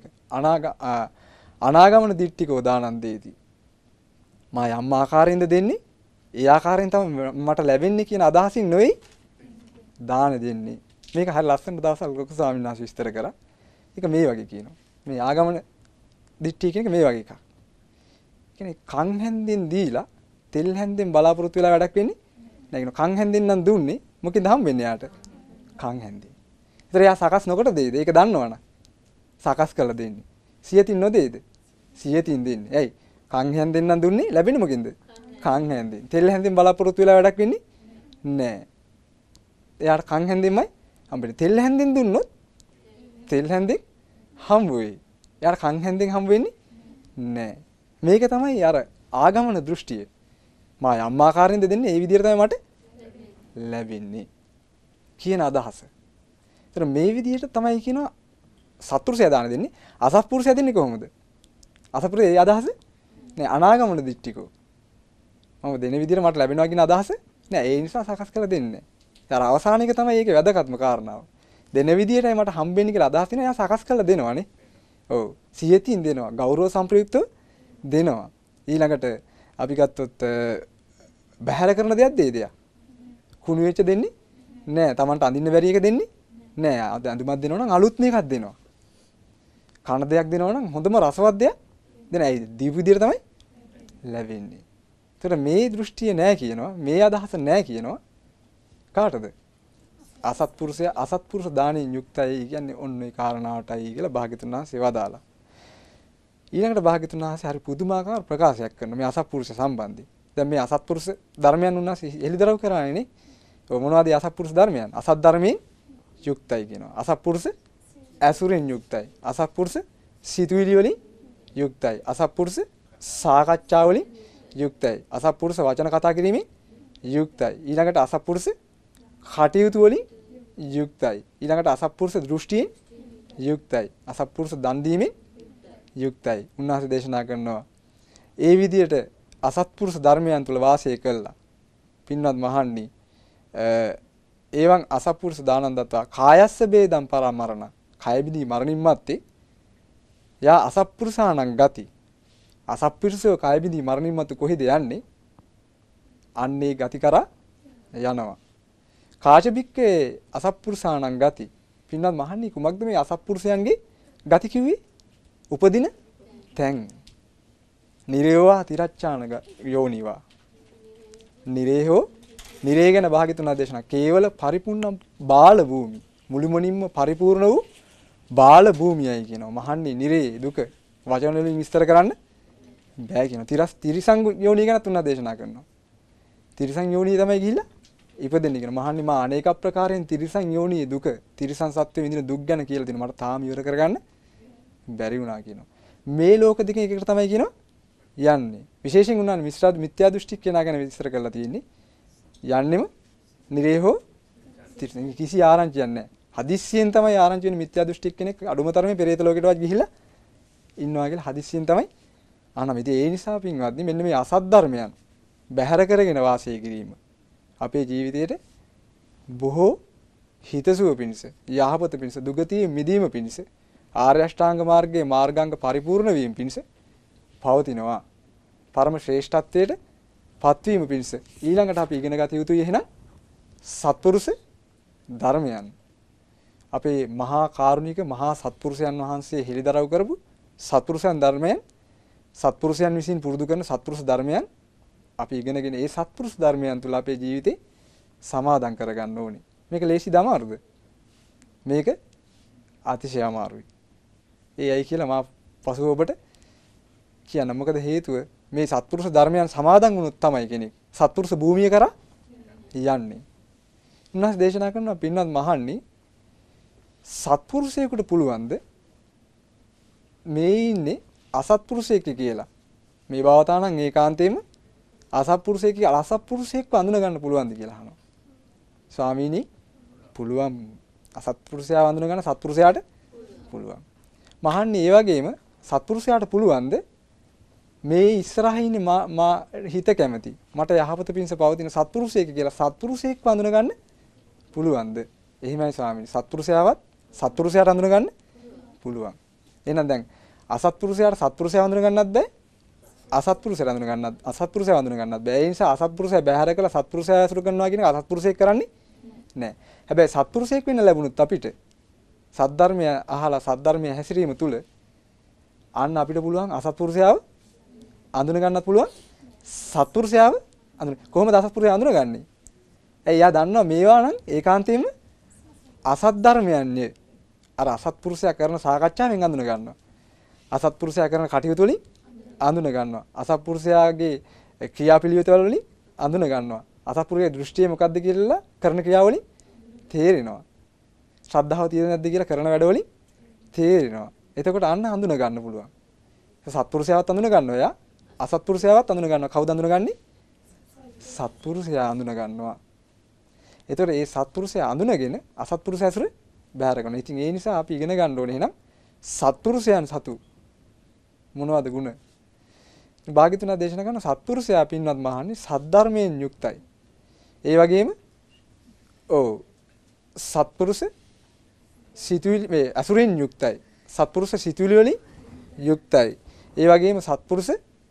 Speaker 3: අනාගමන දිට්ඨිකෝ දානං දේති. මා යම් ආකාරයෙන්ද දෙන්නේ ඒ ආකාරයෙන් තමයි මට ලැබෙන්නේ කියන අදහසින් නෙවෙයි දාන දෙන්නේ. මේක හරිය ලස්සන දවසක් ලොකු ස්වාමීන් වහන්සේ විස්තර කරා. ඒක මේ වගේ කියනවා. මේ ආගමන දිට්ඨිය කියන එක මේ වගේ එකක්. කියන්නේ කන් හැන්දෙන් දීලා තෙල් හැන්දෙන් බලාපොරොත්තු වෙලා වැඩක් වෙන්නේ නැහැ කියනවා. කන් හැන්දෙන් නම් දුන්නේ මොකෙන්ද හම්බෙන්නේ යාට? කන් හැන්දෙන්. ඒතර යා සකස් නොකොට දෙයිද? ඒක දන්නවනම්. සකස් කරලා දෙන්නේ. සියතින් නොදෙයිද? සියතින් දෙන්නේ. ඇයි? කන් හැන්දෙන් නම් දුන්නේ ලැබෙන්නේ මොකෙන්ද? කන් හැන්දෙන්. තෙල් හැන්දෙන් බලාපොරොත්තු වෙලා වැඩක් වෙන්නේ නැහැ. එයාට කන් හැන්දෙන්මයි හම්බෙන්නේ. තෙල් හැන්දෙන් දුන්නොත් තෙල් හැන්දෙන් හම්බ වෙයි. එයාට කන් හැන්දෙන් හම්බ වෙන්නේ නැහැ. මේක තමයි අර ආගමන දෘෂ්ටිය. මා යම් ආකාරයෙන්ද දෙන්නේ ඒ විදිහට තමයි මට ලැබෙන්නේ කියන අදහස. ඒතර මේ විදිහට තමයි කියනවා සත්පුරුෂයා දාන දෙන්නේ. අසත්පුරුෂයා දෙන්නේ කොහොමද? අසත්පුරුෂයා ඒ අදහස නෑ අනාගමන දිට්ඨිකෝ. මම දෙන විදිහට මට ලැබෙනවා කියන අදහස නෑ. ඒ නිසා සකස් කරලා දෙන්නේ නෑ. අර අවසාන එක තමයි ඒකේ වැදගත්ම කාරණාව. දෙන විදිහටයි මට හම්බෙන්නේ කියලා අදහස් තියෙනවා. එයා සකස් කරලා දෙනවානේ. ඔව්. සියතින් දෙනවා. ගෞරව සම්ප්‍රයුක්තව දෙනවා. ඊළඟට අපි ගත්තොත් බහැර කරන දෙයක් දෙයි දෙයක්. කුණු වෙච්ච දෙන්නේ නෑ. Tamanට අඳින්න බැරි එක දෙන්නේ නෑ. අඳුමක් දෙනවා නම් අලුත් මේකක් දෙනවා. කන දෙයක් දෙනවා නම් හොඳම රසවත් දෙයක් දෙන. ඒ දීපු විදියට තමයි ලැබෙන්නේ. ඒතර මේ දෘෂ්ටිය නෑ කියනවා. මේ අදහස නෑ කියනවා. කාටද? අසත්පුරුෂයා අසත්පුරුෂ දානෙන් යුක්තයි කියන්නේ ඔන්න ඒ කාරණාවටයි කියලා භාග්‍යතුන් වහන්සේ වදාලා. ඊළඟට භාග්‍යතුන් වහන්සේ හරි පුදුමාකාර ප්‍රකාශයක් කරනවා මේ අසත්පුරුෂ සම්බන්ධයෙන්. දැන් මේ අසත්පුරුෂ ධර්මයන් උන්වහන්සේ එළිදරව් කරන්නේ නේ. ඔය මොනවද අසත්පුරුෂ ධර්මයන්? අසත් ධර්මයෙන් යුක්තයි කියනවා. අසත්පුරුෂ ඇසුරෙන් යුක්තයි. අසත්පුරුෂ සිතුවිලි වලින් යුක්තයි. අසත්පුරුෂ සාකච්ඡා වලින් යුක්තයි. අසත්පුරුෂ වචන කතා කිරීමෙන් යුක්තයි. ඊළඟට අසත්පුරුෂ කටයුතු වලින් යුක්තයි. ඊළඟට අසත්පුරුෂ දෘෂ්ටියෙන් යුක්තයි. අසත්පුරුෂ දන් දීමෙන් යුක්තයි. උන්වහන්සේ දේශනා කරනවා ඒ විදියට අසත්පුරුෂ ධර්මයන් තුල වාසය කළා. පින්වත් මහණනි එවං අසත්පුරුෂ දානං දත්වා කායස්ස බේදම් පරමරණ කය බිදී මරණින් මත්තේ යා අසත්පුරුෂාණං ගති අසත්පුරුෂෝ කය බිදී මරණින් මතු කොහෙද යන්නේ අන්නේ ගති කරා යනවා කාචබික්කේ අසත්පුරුෂාණං ගති පින්වත් මහණනි කුමක්ද මේ අසත්පුරුෂයන්ගේ ගති කිව්වේ උපදින තැන් නිරේවා තිරච්ඡාන යෝනිවා නිරේහෝ නිරේ ගැන භාග්‍යතුන් දේශනා කේවල පරිපූර්ණ බාල භූමි මුළුමනින්ම පරිපූර්ණ වූ බාල භූමියයි කියනවා මහන්නේ නිරේ දුක වචන වලින් විස්තර කරන්න බෑ කියනවා තිරිසං යෝනිය ගැන තුන දේශනා කරනවා තිරිසං යෝනිය තමයි ගිහිල්ලා ඉපදෙන්නේ කියන මහන්නේ මා අනේක ප්‍රකාරයෙන් තිරිසං යෝනිය දුක තිරිසං සත්ත්ව විඳින දුක් ගැන කියලා දෙනවා මට තාම ඉවර කරගන්න බැරි වුණා කියනවා මේ ලෝක දෙකෙන් එකකට තමයි කියනවා යන්නේ විශේෂයෙන් උනාන මිත්‍යා දෘෂ්ටික කෙනා ගැන විස්තර කරලා තියෙන්නේ යන්නෙම නිරේහෝ කිසි ආරංචියක් නැහැ. හදිස්සියෙන් තමයි ආරංචි වෙන මිත්‍යා දෘෂ්ටික කෙනෙක් අඩුම තරමේ පෙරේත ලෝකෙටවත් ගිහිල්ලා ඉන්නවා කියලා හදිස්සියෙන් තමයි අහනවා. ඉතින් ඒ නිසා පින්වත්නි මෙන්න මේ අසත් ධර්මයන් බැහැර කරගෙන වාසය කිරීම අපේ ජීවිතයට බොහෝ හිතසුව පිණිස, යහපත පිණිස, දුගතිය මිදීම පිණිස, ආර්ය අෂ්ටාංග මාර්ගයේ මාර්ගාංග පරිපූර්ණ වීම පිණිස පවතිනවා. පරම ශ්‍රේෂ්ඨත්වයට පත්වීම පිණිස ඊළඟට අපි ඉගෙන ගත යුතුයි එහෙනම් සත්පුරුෂ ධර්මයන් අපේ මහා කාරුණික මහා සත්පුරුෂයන් වහන්සේ හෙළිදරව් කරපු සත්පුරුෂයන් ධර්මයන් සත්පුරුෂයන් විසින් පුරුදු කරන සත්පුරුෂ ධර්මයන් අපි ඉගෙනගෙන ඒ සත්පුරුෂ ධර්මයන් තුල අපේ ජීවිතේ සමාදන් කරගන්න ඕනේ. මේක ලේසි දමාරුද? මේක අතිශය අමාරුයි. ඒයි කියලා මා පසුව ඔබට කියන්න. මොකද හේතුව මේ සත්පුරුෂ ධර්මයන් සමාදන් වුණොත් තමයි කෙනෙක් සත්පුරුෂ භූමිය කරා යන්නේ. උන්වහන්සේ දේශනා කරනවා පින්වත් මහණනි සත්පුරුෂයෙකුට පුළුවන්ද මේ ඉන්නේ අසත්පුරුෂයෙක් කියලා. මේ භවතානම් ඒකාන්තයෙන්ම අසත්පුරුෂයෙක් කියලා අසත්පුරුෂයෙක්ව අඳුන ගන්න පුළුවන්ද කියලා අහනවා. ස්වාමීනි පුළුවන් අසත්පුරුෂයා අඳුන ගන්න සත්පුරුෂයාට පුළුවන්. මහණනි ඒ වගේම සත්පුරුෂයාට පුළුවන්ද මේ ඉස්සරහින් ඉන්නේ මා හිත කැමති මට යහපත පිණිස පවතින සත්පුරුෂයෙක් කියලා සත්පුරුෂයෙක්ව අඳුන ගන්න පුළුවන්ද? එහෙමයි ස්වාමීනි. සත්පුරුෂයාට අඳුන ගන්න පුළුවන්. එහෙනම් දැන් අසත්පුරුෂයාට සත්පුරුෂයා අඳුන ගන්නත් බෑ. අසත්පුරුෂයා අඳුන ගන්නත් බෑ. ඒ නිසා අසත්පුරුෂයා බැහැර කළා සත්පුරුෂයා ඇසුරු කරනවා කියන එක අසත්පුරුෂයෙක් කරන්නේ නෑ. හැබැයි සත්පුරුෂයෙක් වෙන්න ලැබුණොත් අපිට සද්ධර්මය අහලා සද්ධර්මය හැසිරීම තුල අන්න අපිට පුළුවන් අසත්පුරුෂයාව අඳුන ගන්නත් පුළුවන් සත්පුරුෂයාව අඳුන. කොහොමද අසත්පුරුෂයා අඳුනගන්නේ? ඇයි යා දන්නවා මේවා නම් ඒකාන්තයෙන්ම අසත් ධර්මයන්නේ. අර අසත්පුරුෂයා කරන සාකච්ඡාවෙන් අඳුන ගන්නවා. අසත්පුරුෂයා කරන කටයුතු වලින් අඳුන ගන්නවා. අසත්පුරුෂයාගේ ක්‍රියාපිළිවෙතවල වලින් අඳුන ගන්නවා. අසත්පුරුෂයාගේ දෘෂ්ටිය මොකද්ද කියලා කරන ක්‍රියාවලින් තේරෙනවා. ශ්‍රද්ධාව තියෙද නැද්ද කියලා කරන වැඩවලින් තේරෙනවා. එතකොට අන්න අඳුන ගන්න පුළුවන්. සත්පුරුෂයාවත් අඳුන ගන්නවා යා. අසත්පුරුෂයාවත් අඳුන ගන්නවා. කවුද අඳුනගන්නේ? සත්පුරුෂයා අඳුන ගන්නවා. එතකොට ඒ සත්පුරුෂයා අඳුනගෙන අසත්පුරුෂයා ඇසුර බැහැර කරනවා. ඉතින් ඒ නිසා අපි ඉගෙන ගන්න ඕනේ එහෙනම් සත්පුරුෂයන් සතු මොනවද ගුණ? භාග්‍යතුන් දේශනා කරන සත්පුරුෂයා පින්වත් මහන්නේ සද්ධර්මයෙන් යුක්තයි. ඒ වගේම සත්පුරුෂ සිතුවිලි මේ අසුරෙන් යුක්තයි. සත්පුරුෂ සිතුවිලි වලින් යුක්තයි. ඒ වගේම සත්පුරුෂ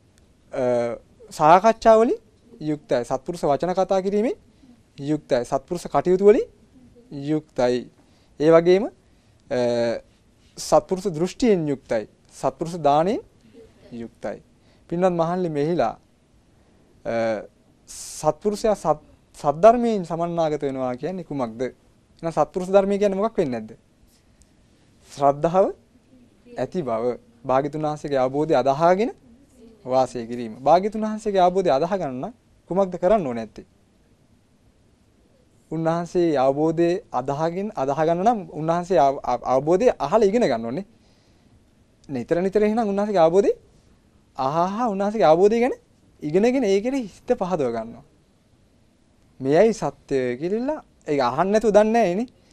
Speaker 3: සාකච්ඡා වලින් යුක්තයි. සත්පුරුෂ වචන කතා කිරීමෙන් යුක්තයි. සත්පුරුෂ කටයුතු වලින් යුක්තයි. ඒ වගේම සත්පුරුෂ දෘෂ්ටියෙන් යුක්තයි. සත්පුරුෂ දාණයෙන් යුක්තයි. පින්වත් මහල්ලි මෙහිලා සත්පුරුෂයා සද්ධර්මයෙන් සමන්නාගත වෙනවා කියන්නේ කුමක්ද? එහෙනම් සත්පුරුෂ ධර්මය කියන්නේ මොකක් වෙන්නේ නැද්ද? ශ්‍රද්ධාව ඇති බව. භාග්‍යතුන් වහන්සේගේ අවබෝධය අදහාගෙන වාසය කිරීම. භාග්‍යතුන් වහන්සේගේ අවබෝධය අදහ ගන්න කුමක්ද කරන්න ඕනේ නැත්තේ? උන්වහන්සේ අවබෝධය අදහ ගන්න නම් උන්වහන්සේ අවබෝධය අහලා ඉගෙන ගන්න ඕනේ. නිතර එහෙනම් උන්වහන්සේගේ අවබෝධය උන්වහන්සේගේ අවබෝධය ගැන ඉගෙනගෙන ඒකේ හිත පහදව ගන්නවා. මෙයයි සත්‍ය කියලා ඒක අහන්න නැතුව දන්නේ නැහැ නේ.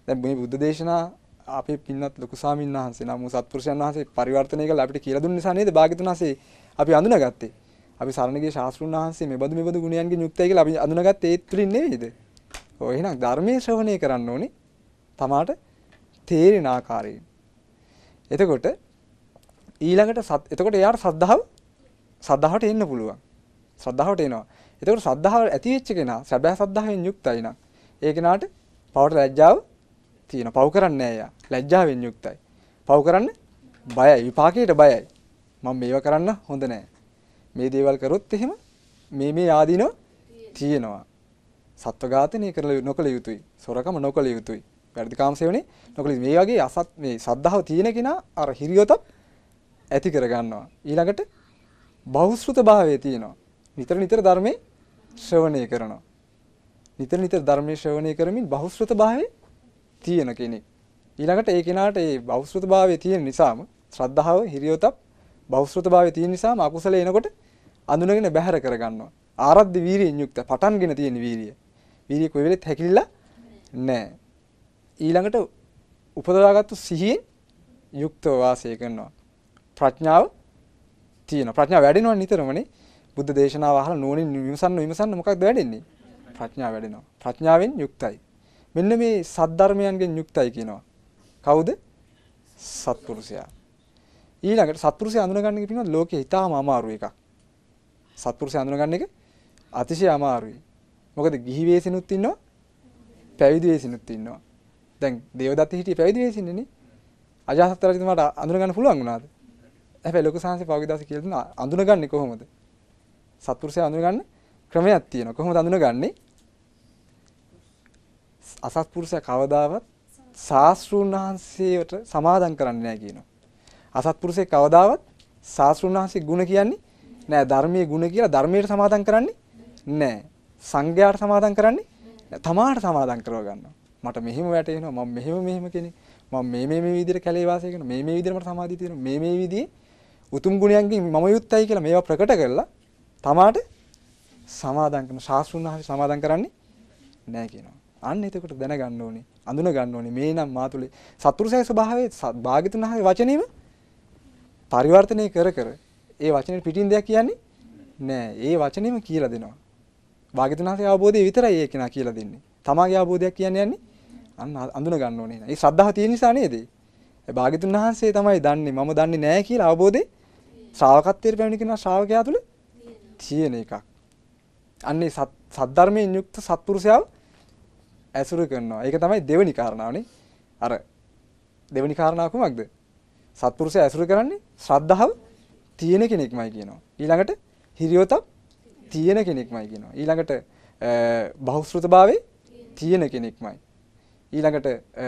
Speaker 3: දැන් මේ බුද්ධ දේශනා අපේ පින්වත් ලොකු ස්වාමීන් වහන්සේ නම් සත්පුරුෂයන් වහන්සේ පරිවර්තනය කළා අපිට කියලා දුන්න නිසා නේද භාග්‍යතුන් වහන්සේ අපි අඳුනගත්තේ. අපි සරණගේ ශාස්ත්‍රුන් වහන්සේ මෙබඳු ගුණයන්ගෙන් යුක්තයි කියලා අපි අඳුනගත්තේ ඒත් තුලින් නෙවෙයිද? ඔය එහෙනම් ධර්මයේ ශ්‍රවණය කරන්න ඕනේ. තමාට තේරෙන ආකාරයෙන්. එතකොට ඊළඟට එතකොට එයාට සද්ධාවට එන්න පුළුවන්. ශ්‍රද්ධාවට එනවා. එතකොට ශ්‍රද්ධාව ඇති වෙච්ච කෙනා සැබෑ ශ්‍රද්ධාවෙන් යුක්තයි නම් ඒ කෙනාට පවට ලැජ්ජාව තියෙනවා. පව් කරන්නේ නැහැ එයා. ලැජ්ජාවෙන් යුක්තයි. පව් කරන්න බයයි. විපාකයට බයයි. මම මේව කරන්න හොඳ නැහැ. මේ දේවල් කරොත් එහෙම මේ ආදීනව තියෙනවා. සත්ව ඝාතනය කරලා නොකළ යුතුයි. සොරකම නොකළ යුතුයි. වැඩිකාම සේවනේ නොකළ මේ වගේ මේ සද්ධාව තියෙන කෙනා අර හිරියොතක් ඇති කර ගන්නවා. ඊළඟට බහුශ්‍රృత භාවයේ තියෙනවා. නිතර ධර්මයේ ශ්‍රවණය කරනවා. නිතර ධර්මයේ ශ්‍රවණය කරමින් බහුශ්‍රృత භාවයේ තියෙන කෙනෙක්. ඊළඟට ඒ කෙනාට ඒ බහුශ්‍රృత භාවයේ තියෙන නිසාම ශ්‍රද්ධාව හිරියොතක් බහුශ්‍රృత භාවයේ තියෙන නිසාම අකුසල එනකොට අඳුනගෙන බැහැර කර ගන්නවා. ආරද්ධ වීරියෙන් යුක්ත පටන්ගෙන තියෙන වීරිය. වීරිය කොයි වෙලෙත් හැකිලිලා නැහැ. ඊළඟට උපදවාගත්තු සිහියෙන් යුක්තව වාසය කරනවා. ප්‍රඥාව තියෙනවා. ප්‍රඥාව වැඩෙනවා නිතරමනේ. බුද්ධ දේශනාව අහලා නෝනින් විමසන්න මොකක්ද වැඩෙන්නේ? ප්‍රඥාව වැඩෙනවා. ප්‍රඥාවෙන් යුක්තයි. මෙන්න මේ සද්ධර්මයන්ගෙන් යුක්තයි කියනවා. කවුද? සත්පුරුෂයා. ඊළඟට සත්පුරුෂයා අඳුනගන්න එක පිළිබඳ ලෝකේ ඊටාම අමාරු එකක්. සත්පුරුෂයා අඳුනගන්න එක අතිශය අමාරුයි. මොකද ගිහි වේසිනුත් ඉන්නවා, පැවිදි වේසිනුත් ඉන්නවා. දැන් දේවදත්ත හිටියේ පැවිදි වේසින්නේ නේ. අජාසත් රජතුමාට අඳුනගන්න පුළුවන් වුණාද? හැබැයි ලොකු සාංශේ පෞද්ගලික දාස කියලා දුන්නා අඳුනගන්නේ කොහොමද? සත්පුරුෂයා අඳුනගන්න ක්‍රමයක් තියෙනවා. කොහොමද අඳුනගන්නේ? අසත්පුරුෂයා කවදාවත් ශාස්ත්‍රූන් වහන්සේට සමාදම් කරන්නේ නැහැ කියනවා. අසත්පුරුෂයෙක් කවදාවත් ශාස්ත්‍රූන් වහන්සේ ගුණ කියන්නේ නැහැ. ධර්මයේ ගුණ කියලා ධර්මයට සමාදම් කරන්නේ නැහැ. සංඝයාට සමාදම් කරන්නේ තමාට සමාදම් කරව ගන්නවා. මට මෙහෙම වැටෙනවා. මම මෙහෙම කෙනෙක්. මම මේ විදිහට කැලේ වාසය කරනවා. මේ විදිහට මට සමාධිය තියෙනවා. මේ විදිහේ උතුම් ගුණයන්ගෙන් මම යුක්තයි කියලා මේවා ප්‍රකට කරලා තමාට සමාදම් කරන ශාස්ත්‍රූන් වහන්සේ සමාදම් කරන්නේ නැහැ කියනවා. අන්න එතකොට දැනගන්න ඕනේ. අඳුන ගන්න ඕනේ. මේ නම් මාතුලේ සත්පුරුෂයේ ස්වභාවයේ භාග්‍යතුන් වහන්සේ වචනේම පරිවර්තනය කර ඒ වචනේ පිටින් දෙයක් කියන්නේ නෑ. ඒ වචනේම කියලා දෙනවා. භාග්‍යතුන් වහන්සේ අවබෝධය විතරයි ඒ කෙනා කියලා දෙන්නේ. තමාගේ අවබෝධයක් කියන්නේ අන්න අඳුන ගන්න ඕනේ. ඒ ශ්‍රද්ධාව තියෙන නිසා නේද? ඒ භාග්‍යතුන් වහන්සේ තමයි දන්නේ මම දන්නේ නෑ කියලා අවබෝධේ ශ්‍රාවකත්වයට පැමිණ කෙනා ශ්‍රාවකයා තුළ තියෙන එකක්. අන්නේ සද්ධර්මයෙන් යුක්ත සත්පුරුෂයව ඇසුරු කරනවා. ඒක තමයි දෙවෙනි කාරණාවනේ. අර දෙවෙනි කාරණාව කොහොමද? සත්පුරුෂයා ඇසුරු කරන්නේ ශ්‍රද්ධාව තියෙන කෙනෙක්මයි කියනවා. ඊළඟට හිරියොතක් තියෙන කෙනෙක්මයි කියනවා. ඊළඟට බහුශ්‍රృతභාවයේ තියෙන කෙනෙක්මයි. ඊළඟට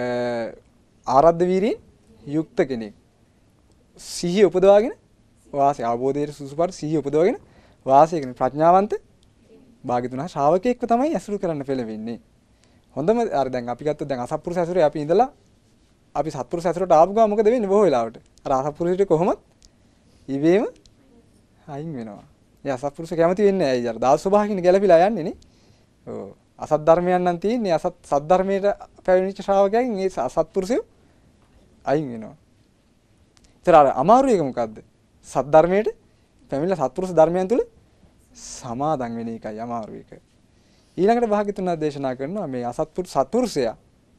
Speaker 3: ආරද්ධ වීරියෙන් යුක්ත කෙනෙක්. සිහිය උපදවාගෙන වාසය අවබෝධයේ සුසුපර සිහිය උපදවාගෙන වාසය කරන ප්‍රඥාවන්ත භාග්‍යතුන් ශ්‍රාවකයෙක්ව තමයි ඇසුරු කරන්න පෙළවෙන්නේ. හොඳම අර දැන් අපි ගත්තොත් දැන් අසත්පුරුෂ ඇසුරේ අපි ඉඳලා අපි සත්පුරුෂ ඇසුරට ආපු ගමන් මොකද වෙන්නේ බොහෝ වෙලාවට? අර අසත්පුරුෂයට කොහොමද ඉවේම අයින් වෙනවා. ඒ අසත්පුරුෂ කැමති වෙන්නේ නැහැ. අර දාස ස්වභාවකින් ගැලපිලා යන්නේ නේ. ඔව්. අසත් ධර්මයන් නම් තියෙන්නේ අසත් සත් ධර්මයට පැවිදිච්ච ශ්‍රාවකයන් ඒ අසත්පුරුෂය අයින් වෙනවා. ඒතර අර අමාරු එක මොකද්ද? සත් ධර්මයට පැමිණලා සත්පුරුෂ ධර්මයන් තුල සමාදන් වෙන එකයි අමාරු එක. ඊළඟට භාග්‍යතුන් දේශනා කරනවා මේ සත්පුරුෂයා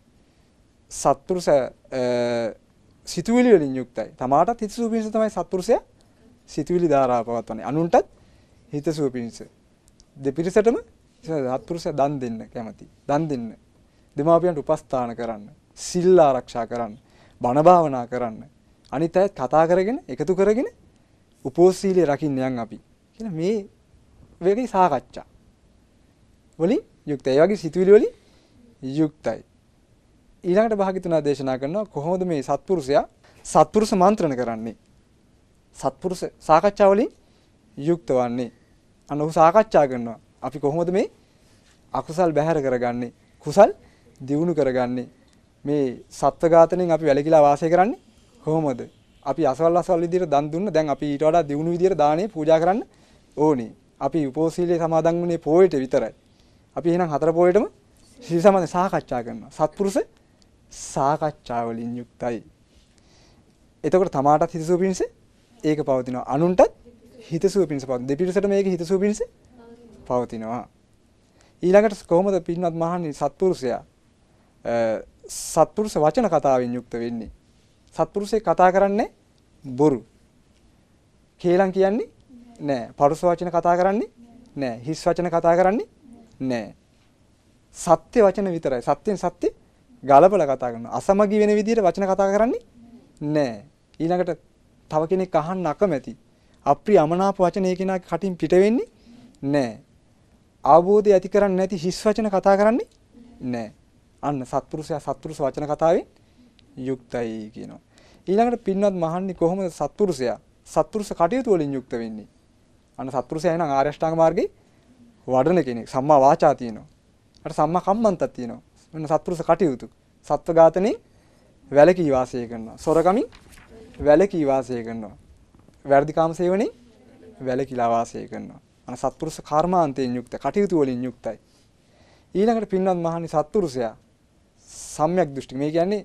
Speaker 3: සිතුවිලි වලින් යුක්තයි. තමාටත් හිතසුව පිණිස තමයි සත්පුරුෂයා සිතුවිලි ධාරාව පවත්වන්නේ. අනුන්ටත් හිතසුව පිණිස. දෙපිරිසටම සත්පුරුෂයා දන් දෙන්න කැමති. දන් දෙන්න. දෙමාපියන්ට උපස්ථාන කරන්න. සිල් ආරක්ෂා කරන්න. බණ භාවනා කරන්න. අනිත් අයත් කතා කරගෙන එකතු කරගෙන උපෝසීලිය රකින්න යන් අපි. කියන මේ වේගී සාකච්ඡා. වලින් යුක්තයි. ඒ වගේ සිතුවිලි වලින් යුක්තයි. ඊළඟට භාග්‍යතුන් දේශනා කරනවා කොහොමද මේ සත්පුරුෂයා සත්පුරුෂ මන්ත්‍රණ කරන්නේ? සත්පුරුෂ සාකච්ඡා වලින් යුක්ත වන්නේ. අන්න ඔහු සාකච්ඡා කරනවා. අපි කොහොමද මේ අකුසල් බැහැර කරගන්නේ? කුසල් දියුණු කරගන්නේ? මේ සත්ත්ව ඝාතනයෙන් අපි වැළකීලා වාසය කරන්නේ කොහොමද? අපි අසවල් විදියට දන් දුන්න. දැන් අපි ඊට වඩා දියුණු විදියට දානේ පූජා කරන්න ඕනේ. අපි උපෝසීලේ සමාදන් වුණේ පොයට විතරයි. අපි එහෙනම් 4 පොයටම සීල සමාදන් සාකච්ඡා කරනවා. සත්පුරුෂ සාකච්ඡා වලින් යුක්තයි. එතකොට තමාටත් හිතසුව පිණිස ඒක පවතිනවා. අනුන්ටත් හිතසුව පිණිස පවතිනවා. දෙපිරිසට මේක හිතසුව පිණිස පවතිනවා. ඊළඟට කොහොමද පින්වත් මහණනි සත්පුරුෂයා සත්පුරුෂ වචන කතාවෙන් යුක්ත වෙන්නේ? සත්පුරුෂේ කතා කරන්නේ බොරු. කේලම් කියන්නේ නෑ. පරුෂ වචන කතා කරන්නේ නෑ. හිස් වචන කතා කරන්නේ නෑ. සත්‍ය වචන විතරයි. සත්‍යෙන් සත්‍ය ගලපලා කතා කරනවා. අසමගි වෙන විදිහට වචන කතා කරන්නේ නෑ. ඊළඟට තව කෙනෙක් අහන්න අකමැති අප්‍රිය අමනාප වචන ඒ කෙනාගේ කටින් පිට වෙන්නේ නෑ. අවබෝධය ඇති කරන්නේ නැති හිස් වචන කතා කරන්නේ නෑ. අන්න සත්පුරුෂයා සත්පුරුෂ වචන කතාවෙන් යුක්තයි කියනවා. ඊළඟට පින්වත් මහන්නේ කොහොමද සත්පුරුෂයා සත්පුරුෂ කටයුතු වලින් යුක්ත වෙන්නේ? අන්න සත්පුරුෂයා එනං ආර්ය අෂ්ටාංග මාර්ගේ වඩන කෙනෙක්. සම්මා වාචා තියෙනවා. අර සම්මා කම්මන්තක් තියෙනවා. මෙන්න සත්පුරුෂ කටයුතු. සත්ව ඝාතනේ වැළකී වාසය කරනවා. සොරකමින් වැළකී වාසය කරනවා. වැරදි කාම සේවනයේ වැළකීලා වාසය කරනවා. අන සත්පුරුෂ කර්මාන්තයෙන් යුක්ත කටයුතු වලින් යුක්තයි. ඊළඟට පින්වත් මහණනි සත්පුරුෂයා සම්‍යක් දෘෂ්ටි. මේ කියන්නේ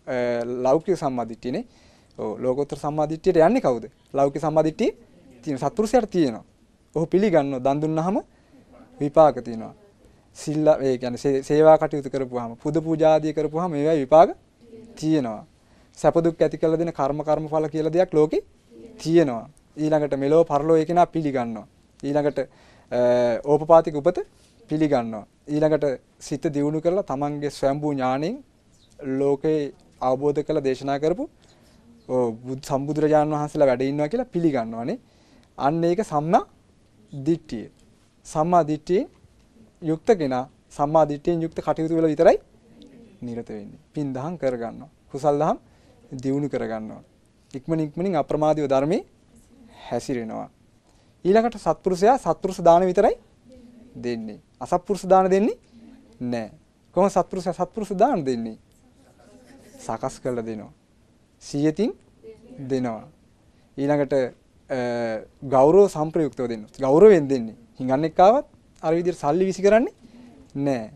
Speaker 3: ලෞකික සම්මාදිට්ඨියනේ. ඔව් ලෝකෝත්තර සම්මාදිට්ඨියට යන්නේ කවුද? ලෞකික සම්මාදිට්ඨිය තියෙන සත්පුරුෂයාට තියෙනවා. ඔහු පිළිගන්නවා. දන් දුන්නාම විපාක තියෙනවා. සිල් ඒ කියන්නේ සේවා කටයුතු කරපුවාම පුද පූජා ආදී කරපුවාම මේවා විපාක තියෙනවා. සැප දුක් ඇති කළ දෙන කර්මඵල කියලා දෙයක් ලෝකේ තියෙනවා. ඊළඟට මෙලෝ පරලෝ ඒකේනා පිළිගන්නවා. ඊළඟට ඕපපාතික උපත පිළිගන්නවා. ඊළඟට සිත දියුණු කරලා තමන්ගේ ස්වයම්බූ ඥාණයෙන් ලෝකේ අවබෝධ කරලා දේශනා කරපු සම්බුදුරජාණන් වහන්සේලා වැඩ ඉන්නවා කියලා පිළිගන්නවානේ. අන්න ඒක සම්මා දිට්ඨිය. සම්මා දිට්ඨියෙන් යුක්ත කෙනා සම්මා දිට්ඨියෙන් යුක්ත කටයුතු වල විතරයි නිරත වෙන්නේ. පින් දහම් කරගන්නවා. කුසල් දහම් දියුණු කරගන්නවා. ඉක්මනින් අප්‍රමාදීව ධර්මයේ හැසිරෙනවා. ඊළඟට සත්පුරුෂයා සත්පුරුෂ දාන විතරයි දෙන්නේ. අසත්පුරුෂ දාන දෙන්නේ නැහැ. කොහොම සත්පුරුෂයා සත්පුරුෂ දාන දෙන්නේ? සකස් කරලා දෙනවා. සියතින් දෙනවා. ඊළඟට ගෞරව සම්ප්‍රයුක්තව දෙනවා. ගෞරවයෙන් දෙන්නේ. හිඟන්නෙක් ආවත් අර විදිහට සල්ලි විසි කරන්නේ නැහැ.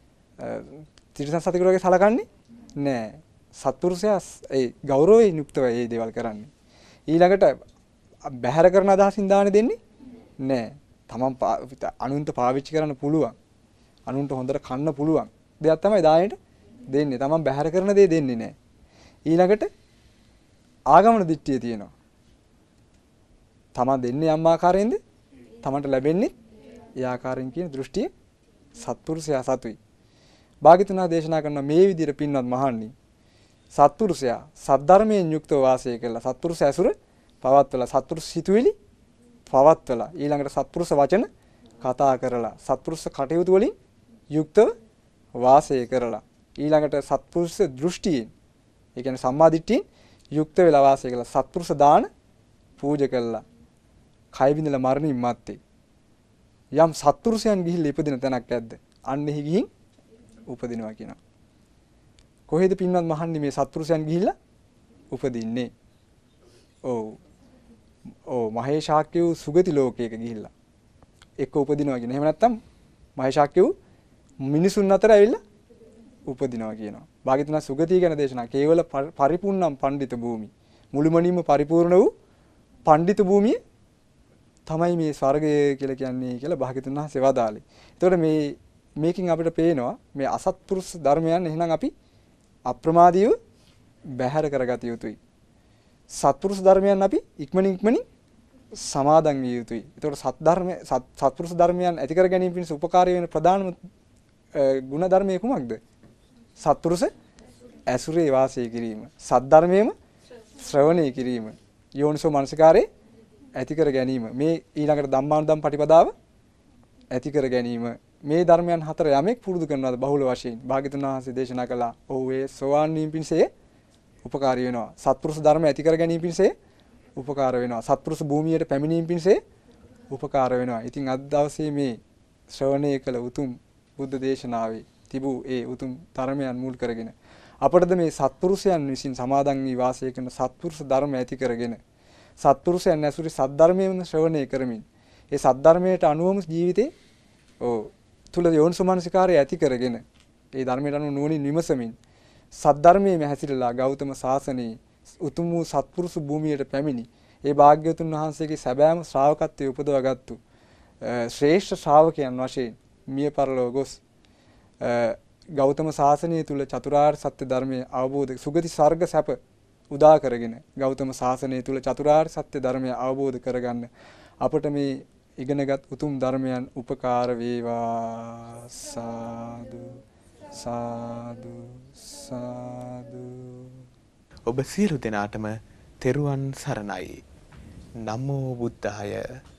Speaker 3: තිරසන් සතෙකුට වගේ සලකන්නේ නැහැ. සත්පුරුෂයා ඒ ගෞරවයෙන් යුක්තව මේ දේවල් කරන්නේ. ඊළඟට බැහැර කරන අදහසින් දාන දෙන්නේ නැහැ. තමන් අනුන්ට පාවිච්චි කරන්න පුළුවන්. අනුන්ට හොඳට කන්න පුළුවන්. දෙයක් තමයි දානෙට දෙන්නේ. තමන් බැහැර කරන දේ දෙන්නේ නැහැ. ඊළඟට ආගමන දිට්ඨිය තියෙනවා. තමන් දෙන්නේ යම් ආකාරයෙන්ද තමන්ට ලැබෙන්නේ ඒ ආකාරයෙන් කියන දෘෂ්ටිය සත්පුරුෂයා සතුයි. භාග්‍යතුනා දේශනා කරන මේ විදිහට පින්වත් මහණනි සත්පුරුෂයා සද්ධර්මයෙන් යුක්තව වාසය කළා. සත්පුරුෂ ඇසුර පවත්වලා සත්පුරුෂ සිතුවිලි පවත්වලා ඊළඟට සත්පුරුෂ වචන කතා කරලා සත්පුරුෂ කටයුතු වලින් යුක්තව වාසය කරලා ඊළඟට සත්පුරුෂ දෘෂ්ටියෙන් ඒ කියන්නේ සම්මා දිට්ඨියෙන් යුක්ත වෙලා වාසය කළා. සත්පුරුෂ දාන පූජා කළා. කය බිඳලා මරණින් මත්තේ යම් සත්පුරුෂයන් ගිහිල්ලා ඉපදින තැනක් ඇද්ද? අන්න එහි ගිහින් උපදිනවා කියනවා. කොහෙද පින්වත් මහන්නේ මේ සත්පුරුෂයන් ගිහිල්ලා උපදින්නේ? ඔව් මහේශාක්‍ය වූ සුගති ලෝකයක ගිහිල්ලා එක්ක උපදිනවා කියන. එහෙම නැත්නම් මහේශාක්‍ය වූ මිනිසුන් අතර ඇවිල්ලා උපදිනවා කියනවා. භාග්‍යතුන් සුගතිය ගැන දේශනා කේවල පරිපූර්ණම් පණ්ඩිත භූමි. මුළුමනින්ම පරිපූර්ණ වූ පණ්ඩිත භූමිය තමයි මේ ස්වර්ගය කියලා කියන්නේ කියලා භාග්‍යතුන් වහන්සේ වදාළේ. ඒතකොට මේකින් අපිට පේනවා මේ අසත්පුරුෂ ධර්මයන් එහෙනම් අපි අප්‍රමාදීව බැහැර කරගත යුතුයි. සත්පුරුෂ ධර්මයන් අපි ඉක්මනින් සමාදන් විය යුතුයි. ඒතකොට සත්පුරුෂ ධර්මයන් ඇති කර ගැනීම පිණිස උපකාරී වෙන ප්‍රධානම ගුණ ධර්මයේ කුමක්ද? සත්පුරුෂ ඇසුරේ වාසය කිරීම. සත් ධර්මයේම ශ්‍රවණය කිරීම. යෝනිසෝ මනසිකාරේ ඇති කර ගැනීම. මේ ඊළඟට ධම්මානුධම් පටිපදාව ඇති කර ගැනීම. මේ ධර්මයන් හතර යමෙක් පුරුදු කරනවාද බහුල වශයෙන් භාග්‍යතුන් වහන්සේ දේශනා කළා. ඔව් ඒ සෝවාන් වීම පිණිස උපකාරී වෙනවා. සත්පුරුෂ ධර්ම ඇති කර ගැනීම පිණිස උපකාර වෙනවා. සත්පුරුෂ භූමියට පැමිණීම පිණිස උපකාර වෙනවා. ඉතින් අද දවසේ මේ ශ්‍රවණය කළ උතුම් බුද්ධ දේශනාවේ තිබූ ඒ උතුම් ධර්මයන් මුල් කරගෙන අපටද මේ සත්පුරුෂයන් විසින් සමාදන් වී වාසය කරන සත්පුරුෂ ධර්ම ඇති කරගෙන සත්පුරුෂයන් ඇසුරේ සද්ධර්මයෙන් ශ්‍රවණය කරමින් ඒ සද්ධර්මයට අනුවම ජීවිතේ තුල යෝනිසෝමනසිකාරය ඇති කරගෙන ඒ ධර්මයට අනුව නුවණින් විමසමින් සද්ධර්මයේ හැසිරලා ගෞතම සාසනයේ උතුම් වූ සත්පුරුෂ භූමියට පැමිණි ඒ භාග්‍යවතුන් වහන්සේගේ සැබෑම ශ්‍රාවකත්වයේ උපදවාගත්තු ශ්‍රේෂ්ඨ ශ්‍රාවකයන් වශයෙන් මිය පරලොව ගොස් ගෞතම සාසනය තුල චතුරාර්ය සත්‍ය ධර්මයේ අවබෝධ සුගති සර්ග සැප උදා කරගෙන ගෞතම සාසනය තුල චතුරාර්ය සත්‍ය ධර්මය අවබෝධ කරගන්න අපට මේ ඉගෙනගත් උතුම් ධර්මයන් උපකාර වේවා සාදු සාදු සාදු.
Speaker 1: ඔබ සියලු දෙනාටම තෙරුවන් සරණයි. නමෝ බුද්ධාය.